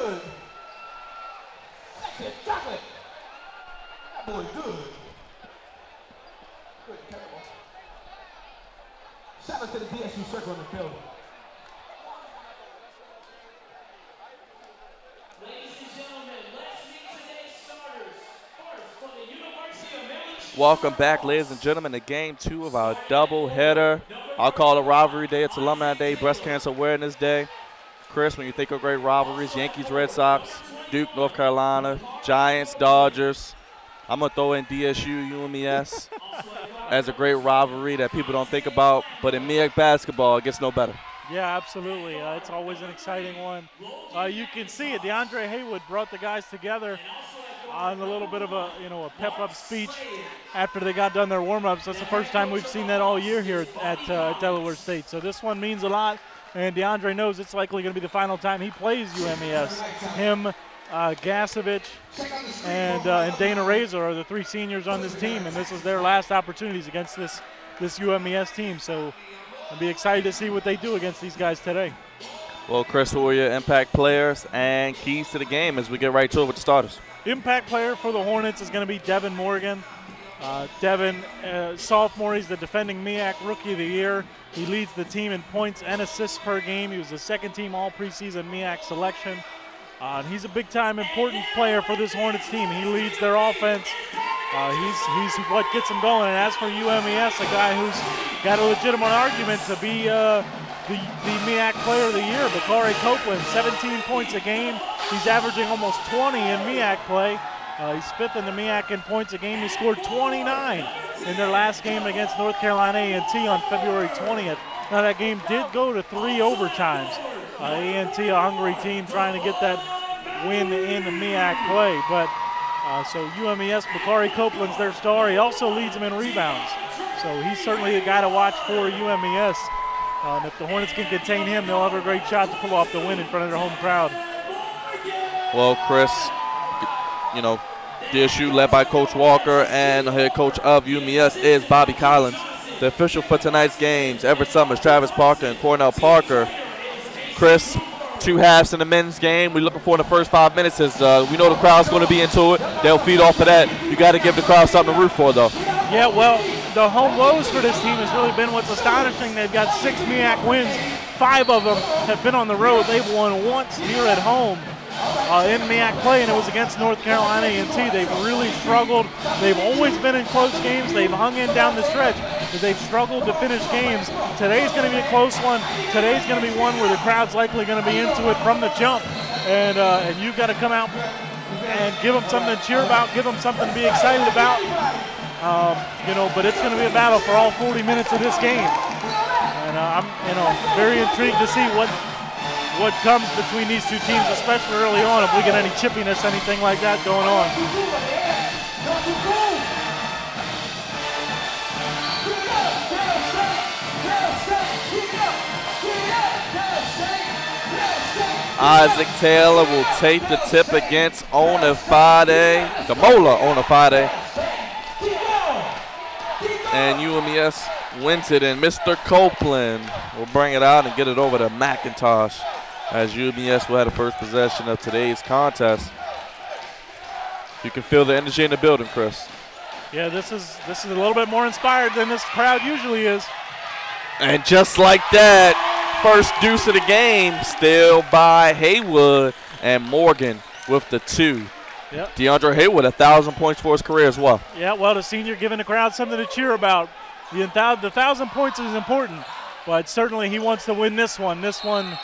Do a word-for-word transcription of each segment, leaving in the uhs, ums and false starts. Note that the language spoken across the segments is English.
good. Sexy chocolate. That boy good. Good, terrible. Shout out to the D S U circle in the building. Welcome back, ladies and gentlemen, to game two of our double header. I'll call it rivalry day. It's Alumni Day, Breast Cancer Awareness Day. Chris, when you think of great rivalries, Yankees, Red Sox, Duke, North Carolina, Giants, Dodgers. I'm going to throw in D S U, U M E S as a great rivalry that people don't think about. But in M E A C basketball, it gets no better. Yeah, absolutely. Uh, it's always an exciting one. Uh, you can see it. DeAndre Haywood brought the guys together on a little bit of a, you know, a pep-up speech after they got done their warm-ups. That's the first time we've seen that all year here at uh, Delaware State. So this one means a lot, and DeAndre knows it's likely going to be the final time he plays U M E S. Him, uh, Gasevich, and, uh, and Dana Razor are the three seniors on this team, and this is their last opportunities against this, this U M E S team. So I'll be excited to see what they do against these guys today. Well, Chris, who are your impact players and keys to the game as we get right to it with the starters? Impact player for the Hornets is going to be Devin Morgan. Uh, Devin, uh, sophomore, he's the defending M E A C Rookie of the Year. He leads the team in points and assists per game. He was the second team all preseason M E A C selection. Uh, and he's a big-time important player for this Hornets team. He leads their offense. Uh, he's, he's what gets them going. And as for U M E S, a guy who's got a legitimate argument to be uh, the, the M E A C Player of the Year, Bakari Copeland, seventeen points a game. He's averaging almost twenty in M E A C play. Uh, he's fifth in the M E A C in points a game. He scored twenty-nine in their last game against North Carolina A and T on February twentieth. Now that game did go to three overtimes. Uh, A and T, a hungry team, trying to get that win in the M E A C play. But uh, so U M E S, Bakari Copeland's their star. He also leads them in rebounds. So he's certainly a guy to watch for U M E S. Uh, and if the Hornets can contain him, they'll have a great shot to pull off the win in front of their home crowd. Well, Chris, you know, D S U led by Coach Walker, and the head coach of U M E S is Bobby Collins. The official for tonight's games, Everett Summers, Travis Parker, and Cornell Parker. Chris, two halves in the men's game. We're looking for in the first five minutes is uh, we know the crowd's going to be into it. They'll feed off of that. You got to give the crowd something to root for, though. Yeah, well, the home lows for this team has really been what's astonishing. They've got six M E A C wins. Five of them have been on the road. They've won once here at home uh, in M E A C play, and it was against North Carolina A and T. They've really struggled. They've always been in close games. They've hung in down the stretch, but they've struggled to finish games. Today's going to be a close one. Today's going to be one where the crowd's likely going to be into it from the jump, and uh, and you've got to come out and give them something to cheer about, give them something to be excited about. Um, you know, but it's going to be a battle for all forty minutes of this game, and uh, I'm, you know, very intrigued to see what what comes between these two teams, especially early on, if we get any chippiness, anything like that going on. Isaac Taylor will take the tip against Onifade, Gamola Onifade. And U M E S wins it, and Mister Copeland will bring it out and get it over to McIntosh as U M E S will have the first possession of today's contest. You can feel the energy in the building, Chris. Yeah, this is this is a little bit more inspired than this crowd usually is. And just like that, first deuce of the game, still by Haywood, and Morgan with the two. Yep. DeAndre Haywood, a thousand points for his career as well. Yeah, well, the senior giving the crowd something to cheer about. The, the thousand points is important, but certainly he wants to win this one. This one,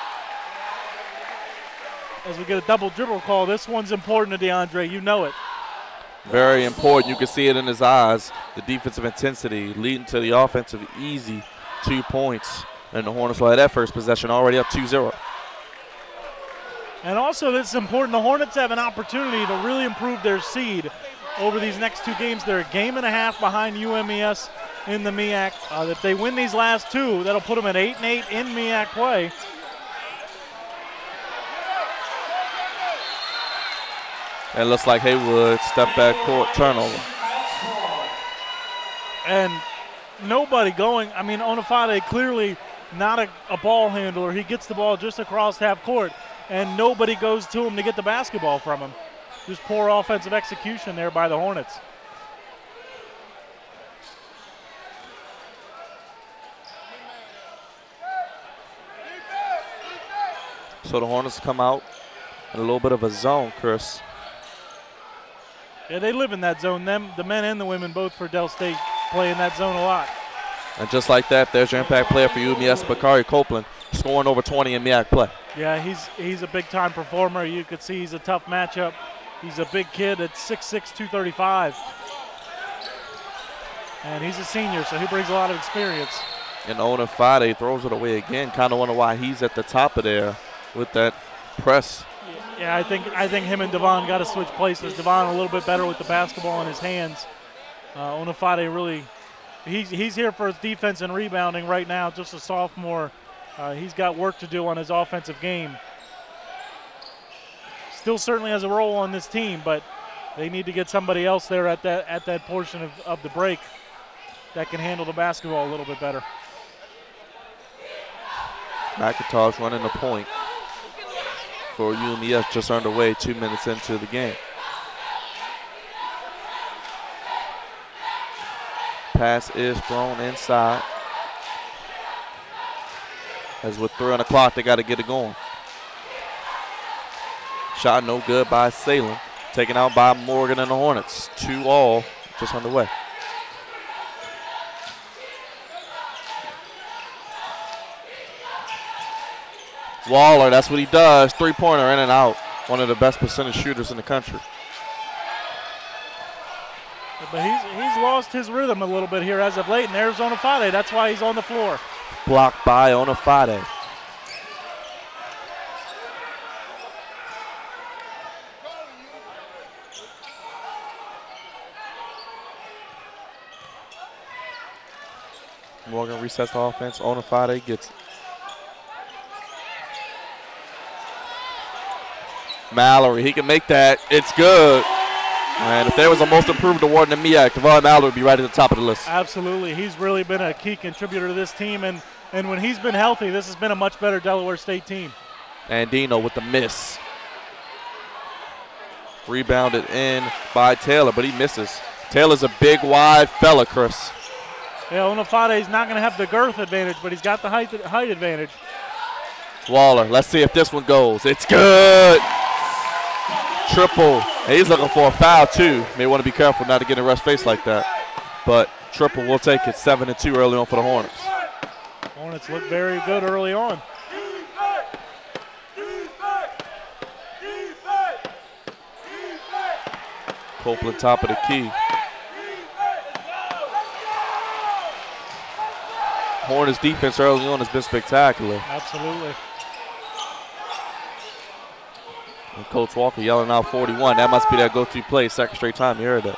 as we get a double dribble call, this one's important to DeAndre. You know it. Very important. You can see it in his eyes. The defensive intensity leading to the offensive easy two points. And the Hornets will have that first possession already up two zero. And also, this is important. The Hornets have an opportunity to really improve their seed over these next two games. They're a game and a half behind U M E S in the M E A C. Uh, if they win these last two, that'll put them at eight and eight in M E A C play. And it looks like Haywood step back court turnover. And nobody going. I mean, Onifade clearly not a, a ball handler. He gets the ball just across half court. and nobody goes to him to get the basketball from him. Just poor offensive execution there by the Hornets. So the Hornets come out in a little bit of a zone, Chris. Yeah, they live in that zone. Them, the men and the women, both for Del State, play in that zone a lot. And just like that, there's your impact player for U M E S, Bakari Copeland, scoring over twenty in M E A C play. Yeah, he's he's a big-time performer. You could see he's a tough matchup. He's a big kid at six six, two thirty-five. And he's a senior, so he brings a lot of experience. And Ona Fade throws it away again. Kind of wonder why he's at the top of there with that press. Yeah, I think I think him and Devon got to switch places. Devon a little bit better with the basketball in his hands. Uh, Ona Fade really, he's, he's here for his defense and rebounding right now, just a sophomore. Uh, he's got work to do on his offensive game. Still certainly has a role on this team, but they need to get somebody else there at that at that portion of, of the break that can handle the basketball a little bit better. McIntosh running the point for U M E S, just underway, two minutes into the game. Pass is thrown inside. As with three on the clock, they got to get it going. Shot no good by Salem. Taken out by Morgan and the Hornets. Two all, just underway. Waller, that's what he does. Three-pointer in and out. One of the best percentage shooters in the country. But he's, he's lost his rhythm a little bit here as of late, and there's Ona Fade. That's why he's on the floor. Blocked by Ona Fade. Morgan resets the offense. Ona Fade gets it. Mallory, he can make that. It's good. And if there was a most improved award in the M E A C, Devon Mallory would be right at the top of the list. Absolutely. He's really been a key contributor to this team, and, and when he's been healthy, this has been a much better Delaware State team. And Dino with the miss. Rebounded in by Taylor, but he misses. Taylor's a big, wide fella, Chris. Yeah, Ona Fade's not going to have the girth advantage, but he's got the height, height advantage. Waller, let's see if this one goes. It's good. Triple. And he's looking for a foul, too. May want to be careful not to get in Russ face like that. But triple will take it. Seven and two early on for the Hornets. Hornets look very good early on. Copeland top of the key. Hornets defense early on has been spectacular. Absolutely. And Coach Walker yelling out forty-one. That must be that go-to play. Second straight time you heard that.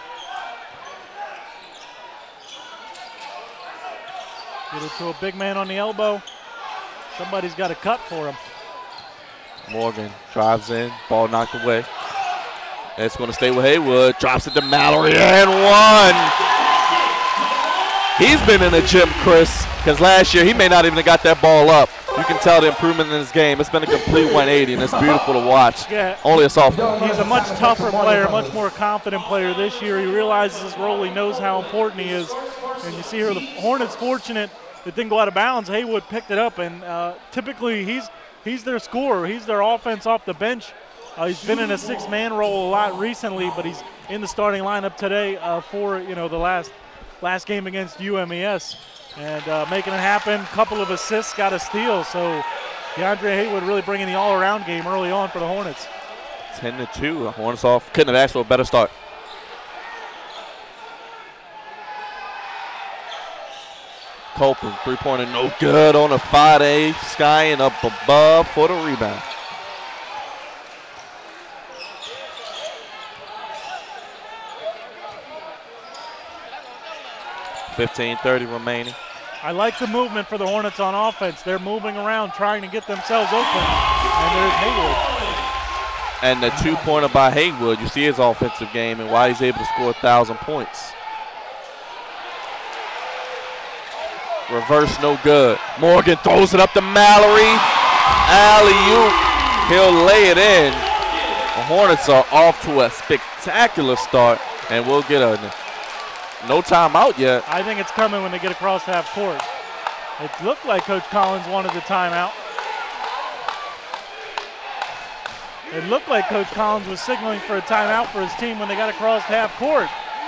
Get it to a big man on the elbow. Somebody's got to cut for him. Morgan drives in. Ball knocked away. And it's going to stay with Haywood. Drops it to Mallory and one. He's been in the gym, Chris, because last year he may not even have got that ball up. You can tell the improvement in his game. It's been a complete one eighty, and it's beautiful to watch. Yeah. Only a sophomore. He's a much tougher player, much more confident player this year. He realizes his role. He knows how important he is. And you see here the Hornets fortunate it didn't go out of bounds. Haywood picked it up, and uh, typically he's he's their scorer. He's their offense off the bench. Uh, he's been in a six-man role a lot recently, but he's in the starting lineup today uh, for you know the last last game against U M E S, and uh, making it happen. Couple of assists, got a steal. So DeAndre Haywood really bringing the all-around game early on for the Hornets. ten to two. Hornets off. Couldn't have asked for a better start. Copeland, three-pointer, no good on a Fade. Skying up above for the rebound. fifteen thirty remaining. I like the movement for the Hornets on offense. They're moving around, trying to get themselves open. And there's Haywood. And the two-pointer by Haywood, you see his offensive game and why he's able to score one thousand points. Reverse, no good. Morgan throws it up to Mallory. Alley-oop. He'll lay it in. The Hornets are off to a spectacular start, and we'll get a no timeout yet. I think it's coming when they get across half court. It looked like Coach Collins wanted the timeout. It looked like Coach Collins was signaling for a timeout for his team when they got across half court.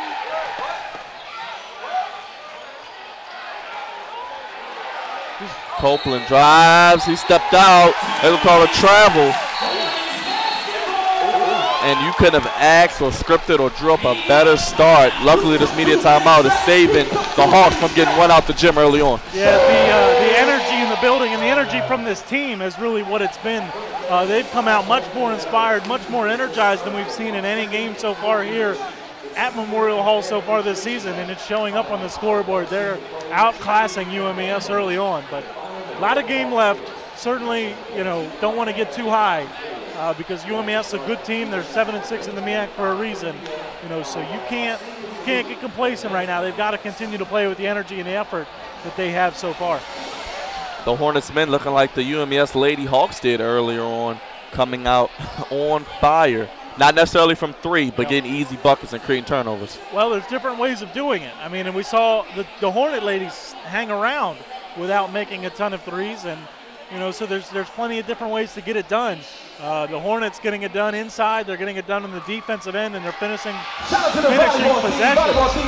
Copeland drives, he stepped out. They'll call a travel. And you couldn't have asked or scripted or drew up a better start. Luckily, this media timeout is saving the Hawks from getting run out the gym early on. Yeah, the, uh, the energy in the building and the energy from this team is really what it's been. Uh, they've come out much more inspired, much more energized than we've seen in any game so far here at Memorial Hall so far this season, and it's showing up on the scoreboard. They're outclassing U M E S early on, but a lot of game left. Certainly, you know, don't want to get too high. Uh, because U M E S is a good team. They're seven and six in the M E A C for a reason, you know. So you can't can't get complacent right now. They've got to continue to play with the energy and the effort that they have so far. The Hornets men looking like the U M E S Lady Hawks did earlier on, coming out on fire. Not necessarily from three, but getting easy buckets and creating turnovers. Well, there's different ways of doing it. I mean, and we saw the, the Hornet ladies hang around without making a ton of threes, and you know, so there's there's plenty of different ways to get it done. Uh, the Hornets getting it done inside, they're getting it done on the defensive end, and they're finishing, finishing possession.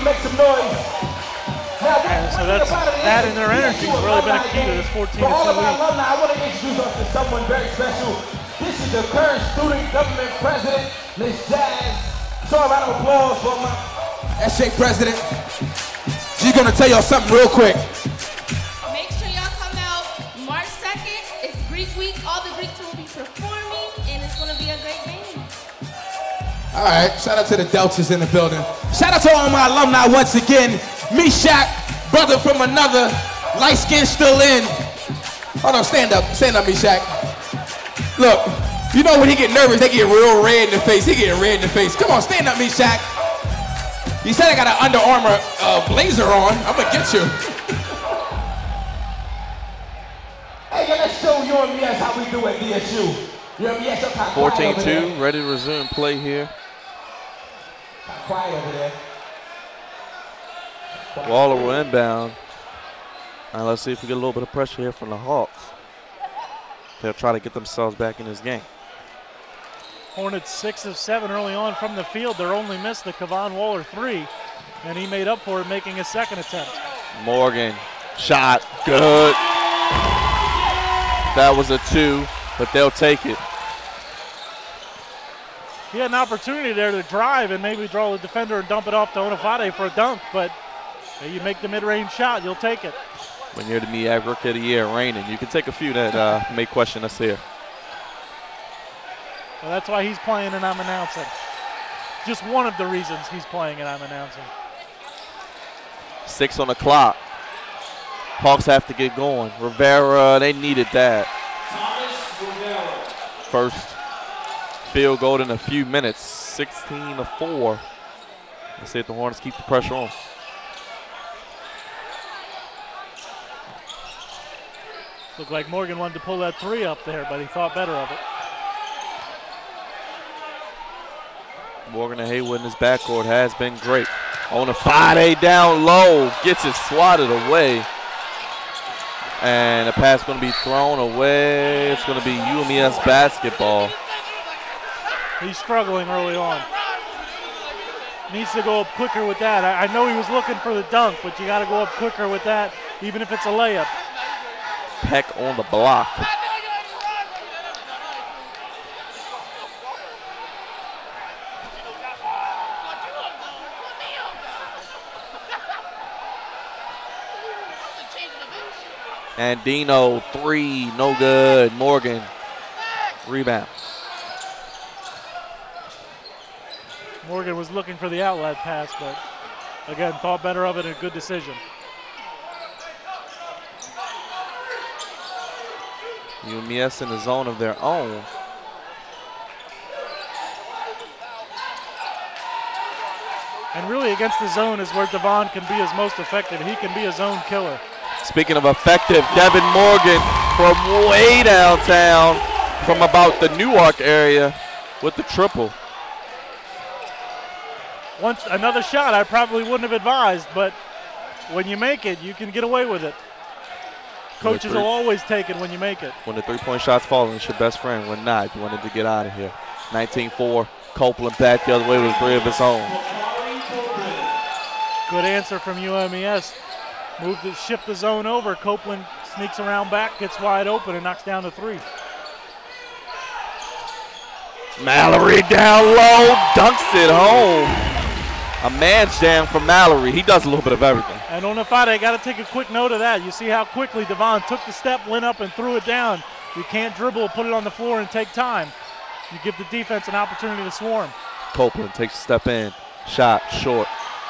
And so that's that and their energy has really been a key to this fourteen to two lead. I want to introduce us to someone very special. This is the current student government president, Miz Jazz. So a round of applause for my S J president. She's gonna tell y'all something real quick. Make sure y'all come out March second. It's Greek Week. All the Greeks will be performing, and it's gonna be a great game. All right, shout out to the Deltas in the building. Shout out to all my alumni once again. Meshach, brother from another, light skin still in. Hold on, stand up, stand up, Meshach. Look, you know when he get nervous, they get real red in the face. He get red in the face. Come on, stand up, Meshach. You said I got an Under Armour uh, blazer on. I'm gonna get you. Hey, let's show U M E S how we do at D S U. U M E S up high. fourteen two, ready to resume play here. Quiet over there. Waller will inbound. And let's see if we get a little bit of pressure here from the Hawks. They'll try to get themselves back in this game. Hornets six of seven early on from the field. They're only missed the Kevon Waller three, and he made up for it making a second attempt. Morgan, shot, good. That was a two, but they'll take it. He had an opportunity there to drive and maybe draw the defender and dump it off to Onifade for a dunk, but you make the mid-range shot, you'll take it. When you're the M E A C Rookie of the Year reigning, you can take a few that uh, may question us here. Well, that's why he's playing and I'm announcing. Just one of the reasons he's playing and I'm announcing. Six on the clock. Hawks have to get going. Rivera, they needed that. First field goal in a few minutes, sixteen to four. Let's see if the Hornets keep the pressure on. Looked like Morgan wanted to pull that three up there, but he thought better of it. Morgan and Haywood in his backcourt has been great. On a five-eight down low, gets it swatted away. And the pass going to be thrown away. It's going to be U M E S basketball. He's struggling early on. Needs to go up quicker with that. I, I know he was looking for the dunk, but you got to go up quicker with that, even if it's a layup. Peck on the block. And Dino, three, no good. Morgan, rebound. Morgan was looking for the outlet pass, but again, thought better of it, a good decision. U M E S in the zone of their own. And really against the zone is where Devon can be his most effective. He can be a zone killer. Speaking of effective, Devin Morgan from way downtown from about the Newark area with the triple. Once another shot I probably wouldn't have advised, but when you make it, you can get away with it. Coaches will always take it when you make it. When the three-point shot's falling, it's your best friend. When not, you wanted to get out of here. nineteen four, Copeland back the other way with three of his own. Good answer from U M E S. Move the, shift the zone over. Copeland sneaks around back, gets wide open, and knocks down the three. Mallory down low, dunks it home. A man's jam from Mallory. He does a little bit of everything. And on the fight, I got to take a quick note of that. You see how quickly Devon took the step, went up, and threw it down. You can't dribble, put it on the floor, and take time. You give the defense an opportunity to swarm. Copeland takes a step in. Shot short.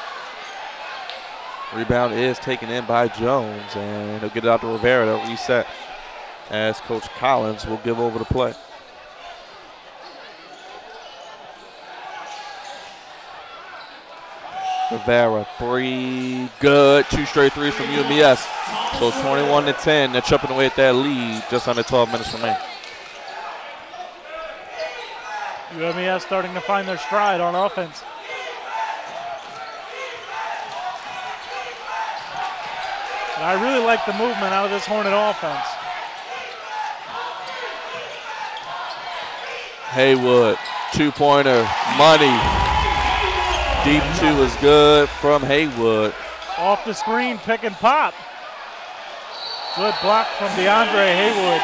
Rebound is taken in by Jones, and he'll get it out to Rivera to reset as Coach Collins will give over the play. Rivera, three, good. Two straight threes from U M E S. So twenty-one to ten, they're chipping away at that lead just under twelve minutes remaining. U M E S starting to find their stride on offense. And I really like the movement out of this Hornet offense. Haywood, two-pointer, money. Deep two is good from Haywood. Off the screen, pick and pop. Good block from DeAndre Haywood.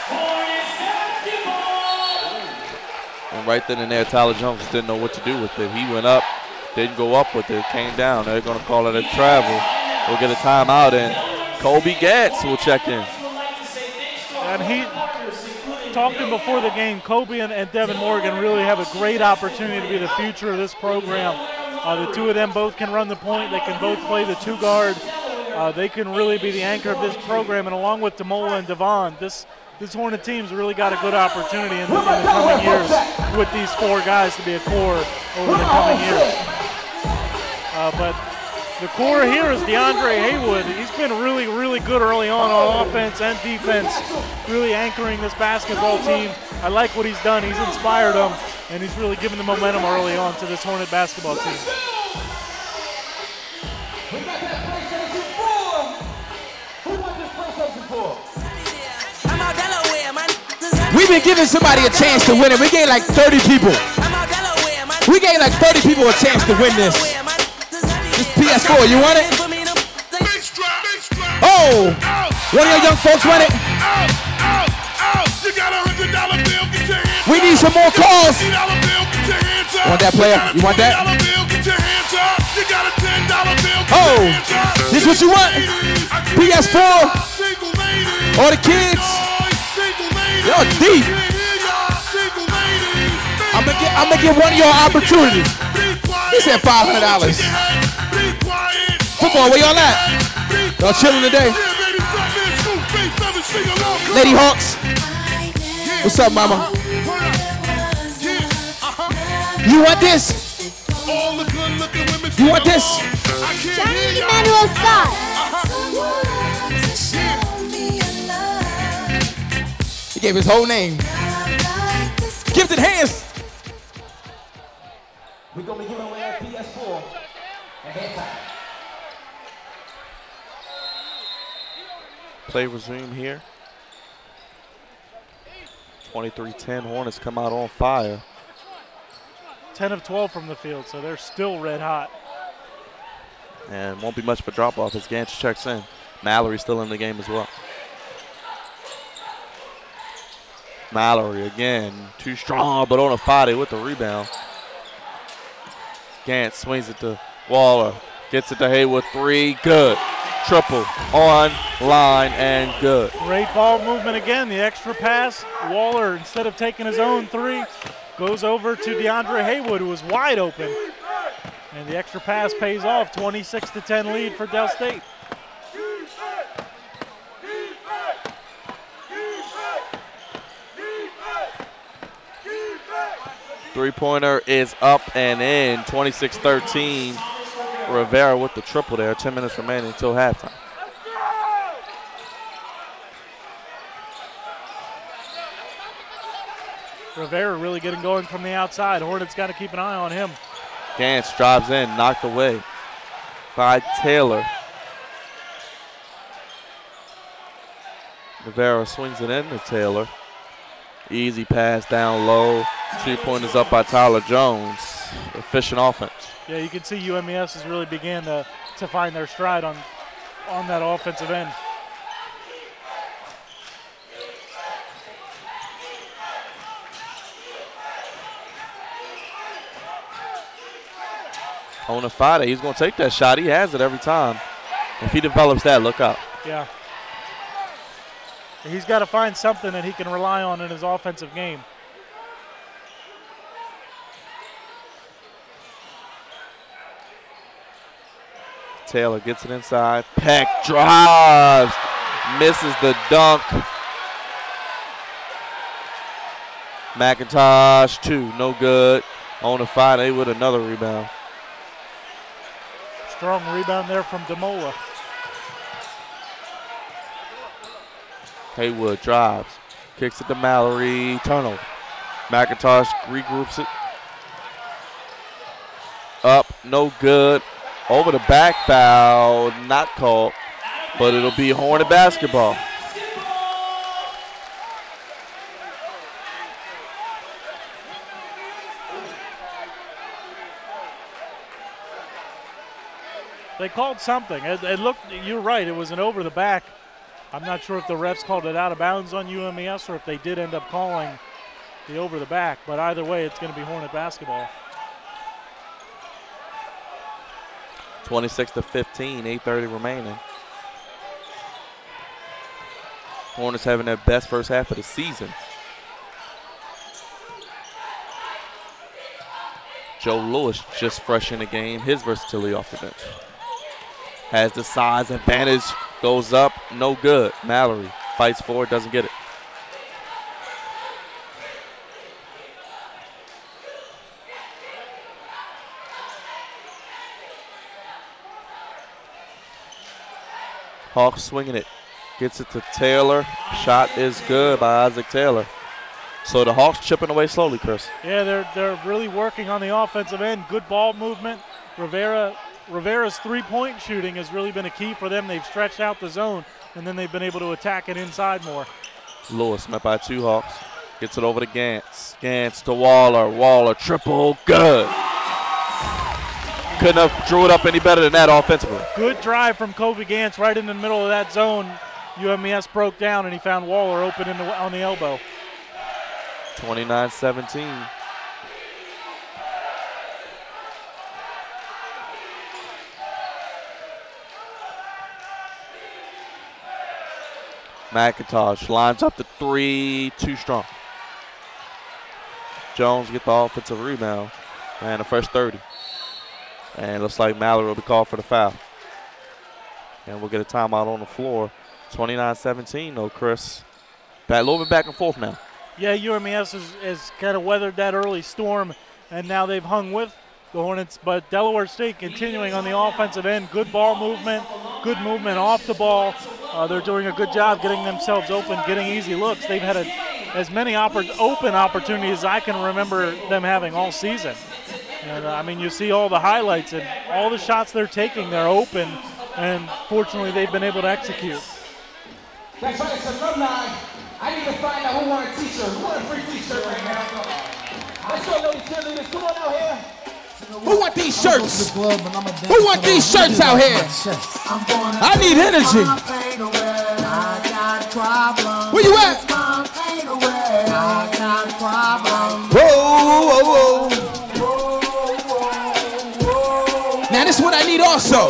And right then and there, Tyler Jones didn't know what to do with it. He went up, didn't go up with it, came down. They're going to call it a travel. We'll get a timeout, and Kobe Gantz will check in. And he talked to him before the game. Kobe and, and Devin Morgan really have a great opportunity to be the future of this program. Uh, the two of them both can run the point. They can both play the two guard. Uh, they can really be the anchor of this program. And along with Demola and Devon, this this Hornet team's really got a good opportunity in the, in the coming years with these four guys to be a core over the coming years. Uh, but the core here is DeAndre Haywood. He's been really, really good early on on offense and defense, really anchoring this basketball team. I like what he's done. He's inspired them, and he's really given the momentum early on to this Hornet basketball team. We've been giving somebody a chance to win it. We gave like thirty people. We gave like thirty people a chance to win this. This P S four, you want it? Oh! One of your young folks want it? We need some more calls. Want that, player? You want that? Oh! This what you want? P S four? All the kids? Y'all deep. I'm gonna get, I'm gonna give one of y'all opportunity. He said five hundred dollars. Football, where y'all at? Y'all chilling today? Lady Hawks. What's up, mama? You want this? You want this? Johnny Emmanuel Scott. He gave his whole name. Gifted hands. We're gonna be giving away our P S four at halftime. Play resume here. twenty-three ten, Hornets come out on fire. ten of twelve from the field, so they're still red hot. And won't be much of a drop off as Gantz checks in. Mallory still in the game as well. Mallory again, too strong, but on a Fadi with the rebound. Gantz swings it to Waller, gets it to Haywood, three, good. Triple, on, line, and good. Great ball movement again, the extra pass. Waller, instead of taking his own three, goes over to DeAndre Haywood, who was wide open. And the extra pass pays off, twenty-six to ten lead for Del State. Three-pointer is up and in, twenty-six thirteen. Rivera with the triple there, ten minutes remaining until halftime. Rivera really getting going from the outside. Hornets got to keep an eye on him. Gantz drives in, knocked away by Taylor. Rivera swings it in to Taylor. Easy pass down low. Two-pointers up by Tyler Jones. Efficient offense. Yeah, you can see U M E S has really began to, to find their stride on, on that offensive end. Onifade, he's going to take that shot. He has it every time. If he develops that, look out. Yeah. He's got to find something that he can rely on in his offensive game. Taylor gets it inside. Peck drives. Misses the dunk. McIntosh, two. No good. Onifade with another rebound. Strong rebound there from Demola. Haywood drives. Kicks it to Mallory. Turnover. McIntosh regroups it. Up. No good. Over the back foul. Not called. But it'll be Hornet basketball. They called something. It, it looked, you're right, it was an over the back. I'm not sure if the refs called it out of bounds on U M E S or if they did end up calling the over the back, but either way, it's going to be Hornet basketball. twenty-six to fifteen, eight thirty remaining. Hornets having their best first half of the season. Joe Lewis just fresh in the game, his versatility off the bench. Has the size advantage, goes up, no good. Mallory fights for it, doesn't get it. Hawks swinging it, gets it to Taylor. Shot is good by Isaac Taylor. So the Hawks chipping away slowly, Chris. Yeah, they're they're really working on the offensive end. Good ball movement. Rivera Rivera's three-point shooting has really been a key for them. They've stretched out the zone, and then they've been able to attack it inside more. Lewis met by two Hawks. Gets it over to Gantz. Gantz to Waller. Waller triple, good. Couldn't have drew it up any better than that offensively. Good drive from Kobe Gantz right in the middle of that zone. U M E S broke down, and he found Waller open in the, on the elbow. twenty-nine seventeen. McIntosh lines up the three, too strong. Jones get the offensive rebound and the first thirty. And it looks like Mallory will be called for the foul. And we'll get a timeout on the floor. twenty-nine seventeen though, Chris. Back, a little bit back and forth now. Yeah, U M E S has, has kind of weathered that early storm, and now they've hung with the Hornets. But Delaware State continuing on the offensive end. Good ball movement, good movement off the ball. Uh, they're doing a good job getting themselves open, getting easy looks. They've had a, as many oppor- open opportunities as I can remember them having all season. And uh, I mean, you see all the highlights and all the shots they're taking, they're open, and fortunately they've been able to execute. That's right, it's alumni. I need to find out who won a t-shirt. Who won a free t-shirt right now? Let's go, ladies and gentlemen. Come on out here. Who want these shirts? Who want these shirts out here? I need energy. Where you at? Whoa, whoa, whoa. Now this is what I need also.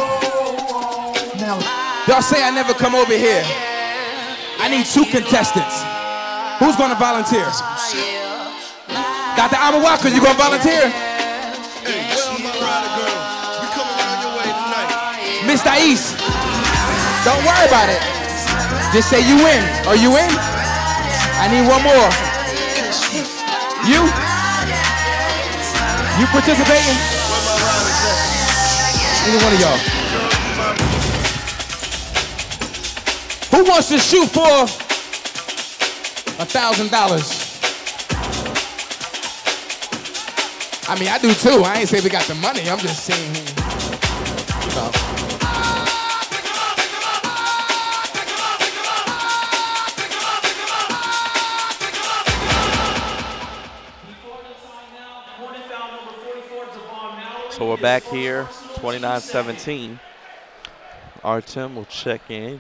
Y'all say I never come over here. I need two contestants. Who's gonna volunteer? Doctor Amawaka, you gonna volunteer? Mister East, don't worry about it. Just say you win. Are you in? I need one more. You? You participating? Either one of y'all. Who wants to shoot for a thousand dollars? I mean, I do too. I ain't say we got the money. I'm just saying, you know. So we're back here, twenty-nine seventeen. Artem will check in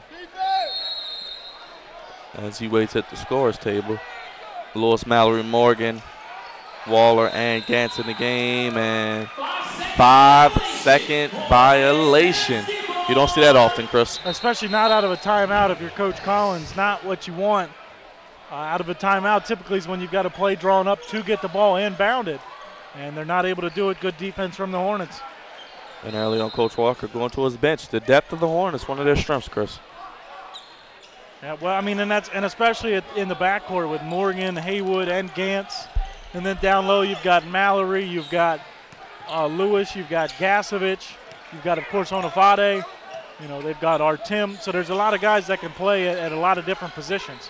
as he waits at the scores table. Lewis, Mallory, Morgan, Waller, and Gantz in the game, and five-second violation. You don't see that often, Chris. Especially not out of a timeout if you're Coach Collins. Not what you want. Uh, out of a timeout typically is when you've got a play drawn up to get the ball inbounded. And they're not able to do it. Good defense from the Hornets. And early on, Coach Walker going to his bench. The depth of the Hornets, one of their strengths, Chris. Yeah, well, I mean, and that's and especially in the backcourt with Morgan, Haywood, and Gantz. And then down low, you've got Mallory, you've got uh, Lewis, you've got Gasevich, you've got, of course, Onifade. You know, they've got Artem. So there's a lot of guys that can play at, at a lot of different positions.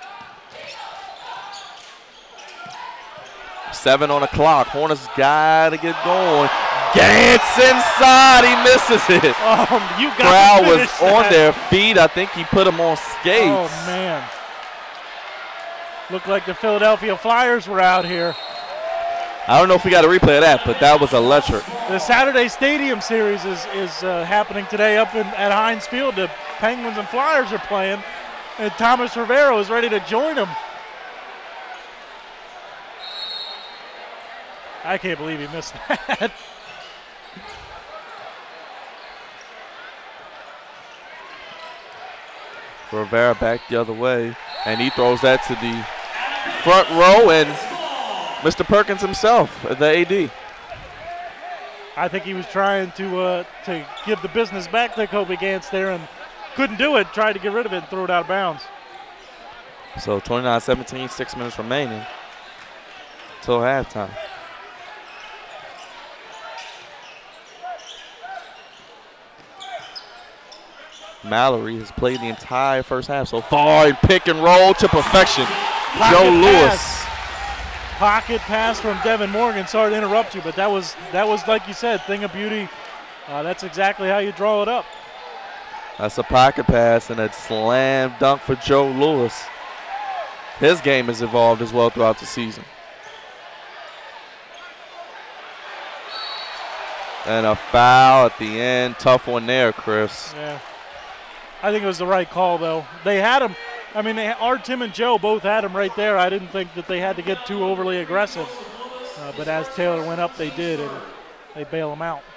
Seven on the clock. Hornets got to get going. Gantz inside. He misses it. Um, you got Crowd to was that. on their feet. I think he put him on skates. Oh, man. Looked like the Philadelphia Flyers were out here. I don't know if we got a replay of that, but that was electric. The Saturday Stadium Series is, is uh, happening today up in, at Heinz Field. The Penguins and Flyers are playing, and Thomas Rivero is ready to join them. I can't believe he missed that. Rivera back the other way, and he throws that to the front row, and Mister Perkins himself, the A D. I think he was trying to uh, to give the business back to Kobe Gantz there and couldn't do it, tried to get rid of it and throw it out of bounds. So twenty-nine seventeen, six minutes remaining till halftime. Mallory has played the entire first half so far and pick and roll to perfection. Pocket Joe Lewis. Pass. Pocket pass from Devin Morgan. Sorry to interrupt you, but that was, that was like you said, thing of beauty. Uh, that's exactly how you draw it up. That's a pocket pass and a slam dunk for Joe Lewis. His game has evolved as well throughout the season. And a foul at the end. Tough one there, Chris. Yeah. I think it was the right call, though. They had him. I mean, they, Artem and Joe both had him right there. I didn't think that they had to get too overly aggressive. Uh, but as Taylor went up, they did, and they bail him out.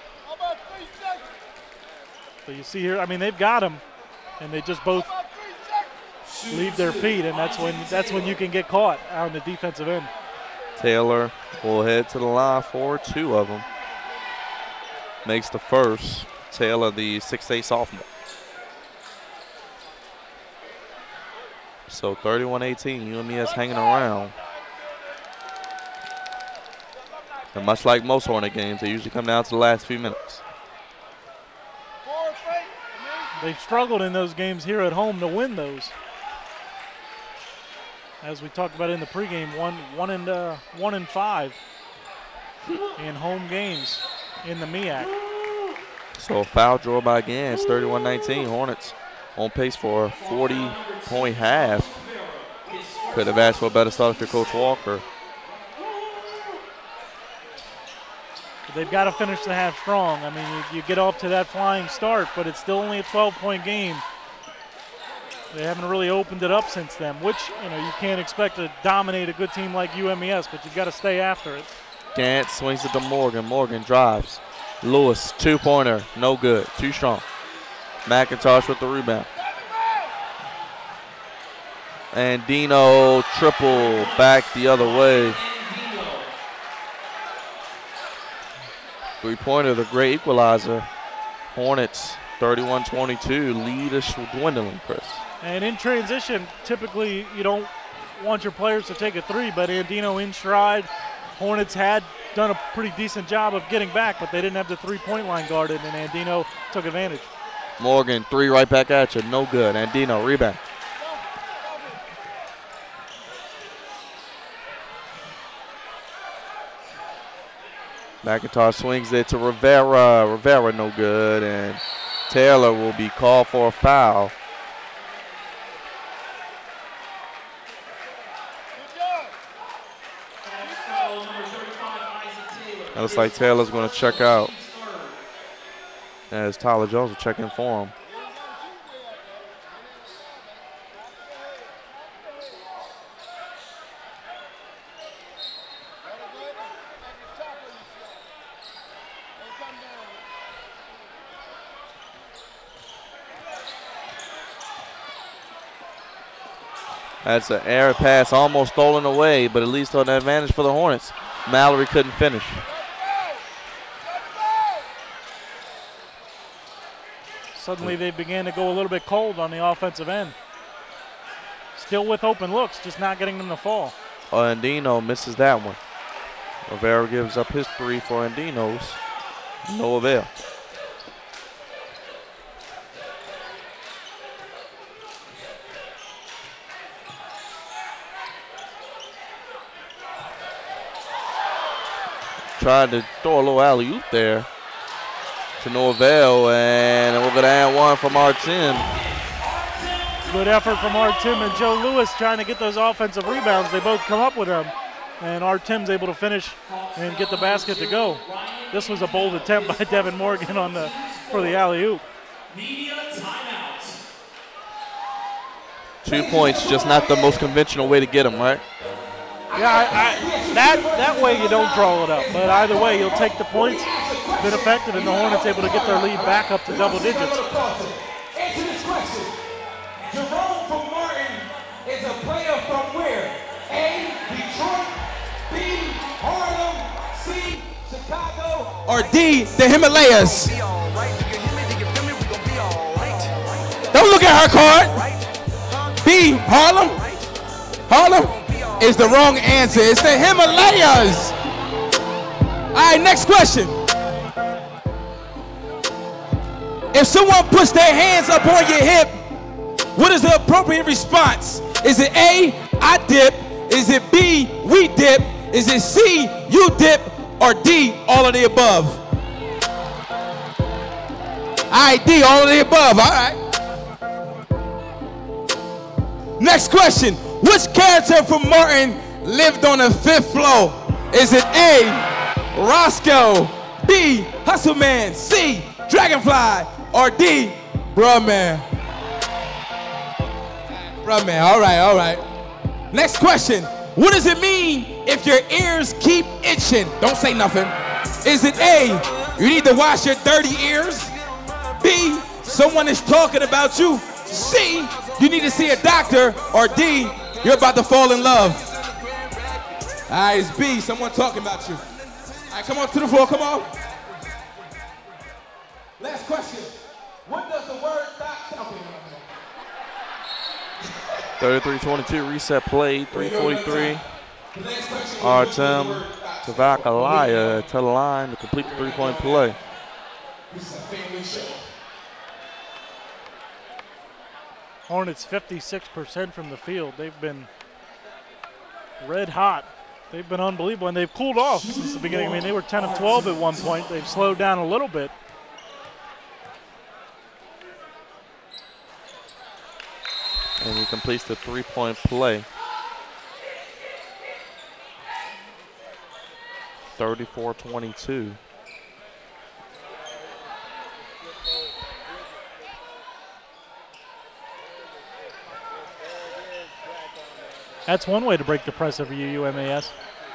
So you see here, I mean, they've got him, and they just both leave their feet, and that's when that's when you can get caught out on the defensive end. Taylor will head to the line for two of them. Makes the first. Taylor, the six eight sophomore. So thirty-one eighteen, U M E S hanging around. And much like most Hornet games, they usually come down to the last few minutes. They've struggled in those games here at home to win those. As we talked about in the pregame, one, one, and, uh, one and five in home games in the M E A C. So a foul draw by Gantz, thirty-one nineteen. Hornets on pace for a forty-point half. Could have asked for a better start if you're Coach Walker. They've got to finish the half strong. I mean, you, you get off to that flying start, but it's still only a twelve-point game. They haven't really opened it up since then, which, you know, you can't expect to dominate a good team like U M E S, but you've got to stay after it. Gantz swings it to Morgan. Morgan drives. Lewis, two-pointer, no good, too strong. McIntosh with the rebound. And Dino triple back the other way. Three-pointer, the great equalizer. Hornets, thirty-one twenty-two, lead is dwindling, Chris. And in transition, typically you don't want your players to take a three, but Andino in stride. Hornets had done a pretty decent job of getting back, but they didn't have the three-point line guarded, and Andino took advantage. Morgan, three right back at you, no good. Andino, rebound. McIntosh swings it to Rivera. Rivera no good, and Taylor will be called for a foul. It looks like Taylor's going to check out as Tyler Jones will check in for him. That's an air pass almost stolen away, but at least on an advantage for the Hornets. Mallory couldn't finish. Suddenly they began to go a little bit cold on the offensive end. Still with open looks, just not getting them to fall. Oh, Andino misses that one. Rivera gives up his three for Andino's. No avail. Tried to throw a little alley-oop there to no avail, and we're going to add one from Artem. Good effort from Artem and Joe Lewis trying to get those offensive rebounds. They both come up with them, and Artem's able to finish and get the basket to go. This was a bold attempt by Devin Morgan on the for the alley-oop. Two points, just not the most conventional way to get them, right? Yeah, I, I, that that way you don't draw it up. But either way, you'll take the points. Been effective, and the Hornets able to get their lead back up to double digits. Answer this question. Jerome from Martin is a player from where? A, Detroit, B, Harlem, C, Chicago, or D, the Himalayas? Don't look at her card. B, Harlem. Harlem is the wrong answer. It's the Himalayas. All right, next question. If someone puts their hands up on your hip, what is the appropriate response? Is it A, I dip? Is it B, we dip? Is it C, you dip? Or D, all of the above? All right, D, all of the above. All right. Next question. Which character from Martin lived on the fifth floor? Is it A, Roscoe, B, Hustle Man, C, Dragonfly, or D, Bruh Man? Bruh Man, all right, all right. Next question. What does it mean if your ears keep itching? Don't say nothing. Is it A, you need to wash your dirty ears? B, someone is talking about you? C, you need to see a doctor? Or D, you're about to fall in love? All right, it's B, someone talking about you. All right, come on to the floor, come on. Last question. What does the word dot tell me? thirty-three twenty-two reset play, three forty-three. Artem Tavakalaya to the line to complete the three-point play. Hornets fifty-six percent from the field. They've been red hot. They've been unbelievable, and they've cooled off since the beginning. I mean, they were ten of twelve at one point. They've slowed down a little bit. And he completes the three-point play. thirty-four twenty-two. That's one way to break the press over you, U M A S.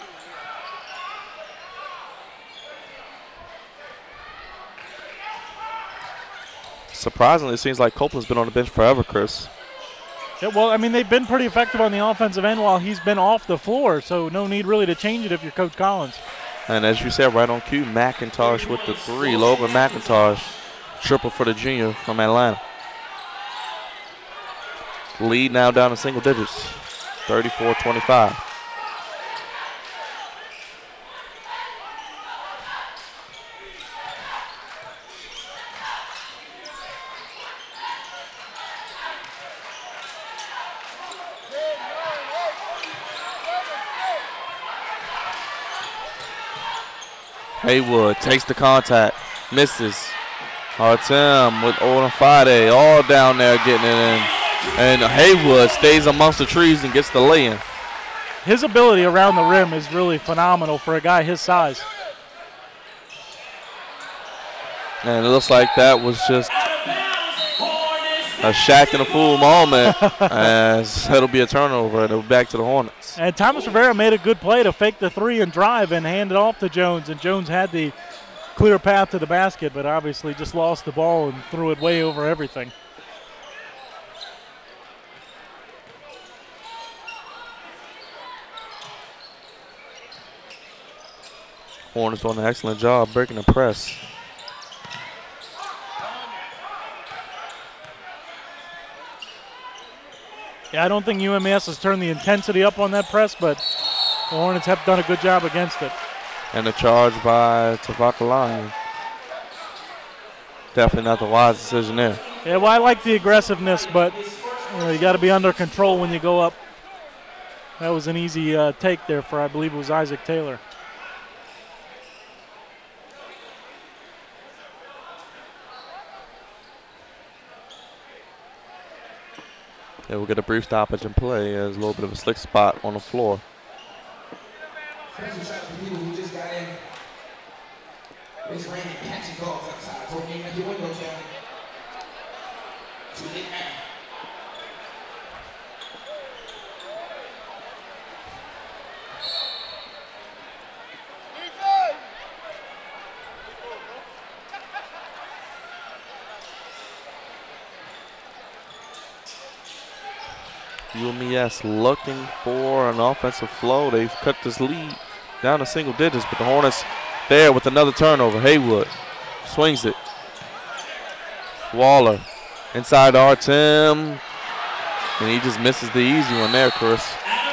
Surprisingly, it seems like Copeland's been on the bench forever, Chris. Yeah, well, I mean, they've been pretty effective on the offensive end while he's been off the floor, so no need really to change it if you're Coach Collins. And as you said, right on cue, McIntosh with the three. Logan McIntosh, triple for the junior from Atlanta. Lead now down to single digits, thirty-four twenty-five. Haywood takes the contact, misses. Artem with Olamide all down there getting it in. And Haywood stays amongst the trees and gets the lay-in. His ability around the rim is really phenomenal for a guy his size. And it looks like that was just a Shaq and a fool moment as it'll be a turnover and it'll be back to the Hornets. And Thomas Rivera made a good play to fake the three and drive and hand it off to Jones. And Jones had the clear path to the basket, but obviously just lost the ball and threw it way over everything. Hornets doing an excellent job breaking the press. Yeah, I don't think U M S has turned the intensity up on that press, but the Hornets have done a good job against it. And the charge by Tavakalani. Definitely not the wise decision there. Yeah, well, I like the aggressiveness, but you know, you got to be under control when you go up. That was an easy uh, take there for, I believe it was Isaac Taylor. Yeah, we'll get a brief stoppage in play as a little bit of a slick spot on the floor. U M E S looking for an offensive flow. They've cut this lead down to single digits, but the Hornets there with another turnover. Haywood swings it. Waller inside Artem, and he just misses the easy one there, Chris.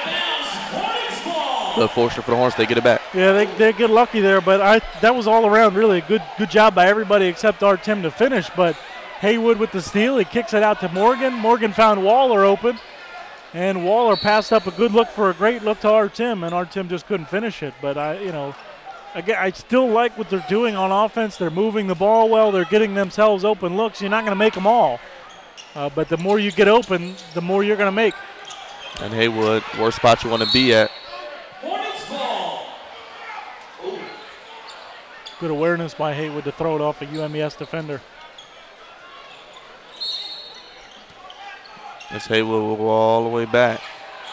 Unfortunate for the Hornets, they get it back. Yeah, they, they get lucky there, but I that was all around really a good good job by everybody except Artem to finish. But Haywood with the steal, he kicks it out to Morgan. Morgan found Waller open. And Waller passed up a good look for a great look to Artem, and Artem just couldn't finish it. But I, you know, again, I still like what they're doing on offense. They're moving the ball well. They're getting themselves open looks. You're not going to make them all, uh, but the more you get open, the more you're going to make. And Haywood, worst spot you want to be at. Good awareness by Haywood to throw it off a U M E S defender. This Haywood will go all the way back.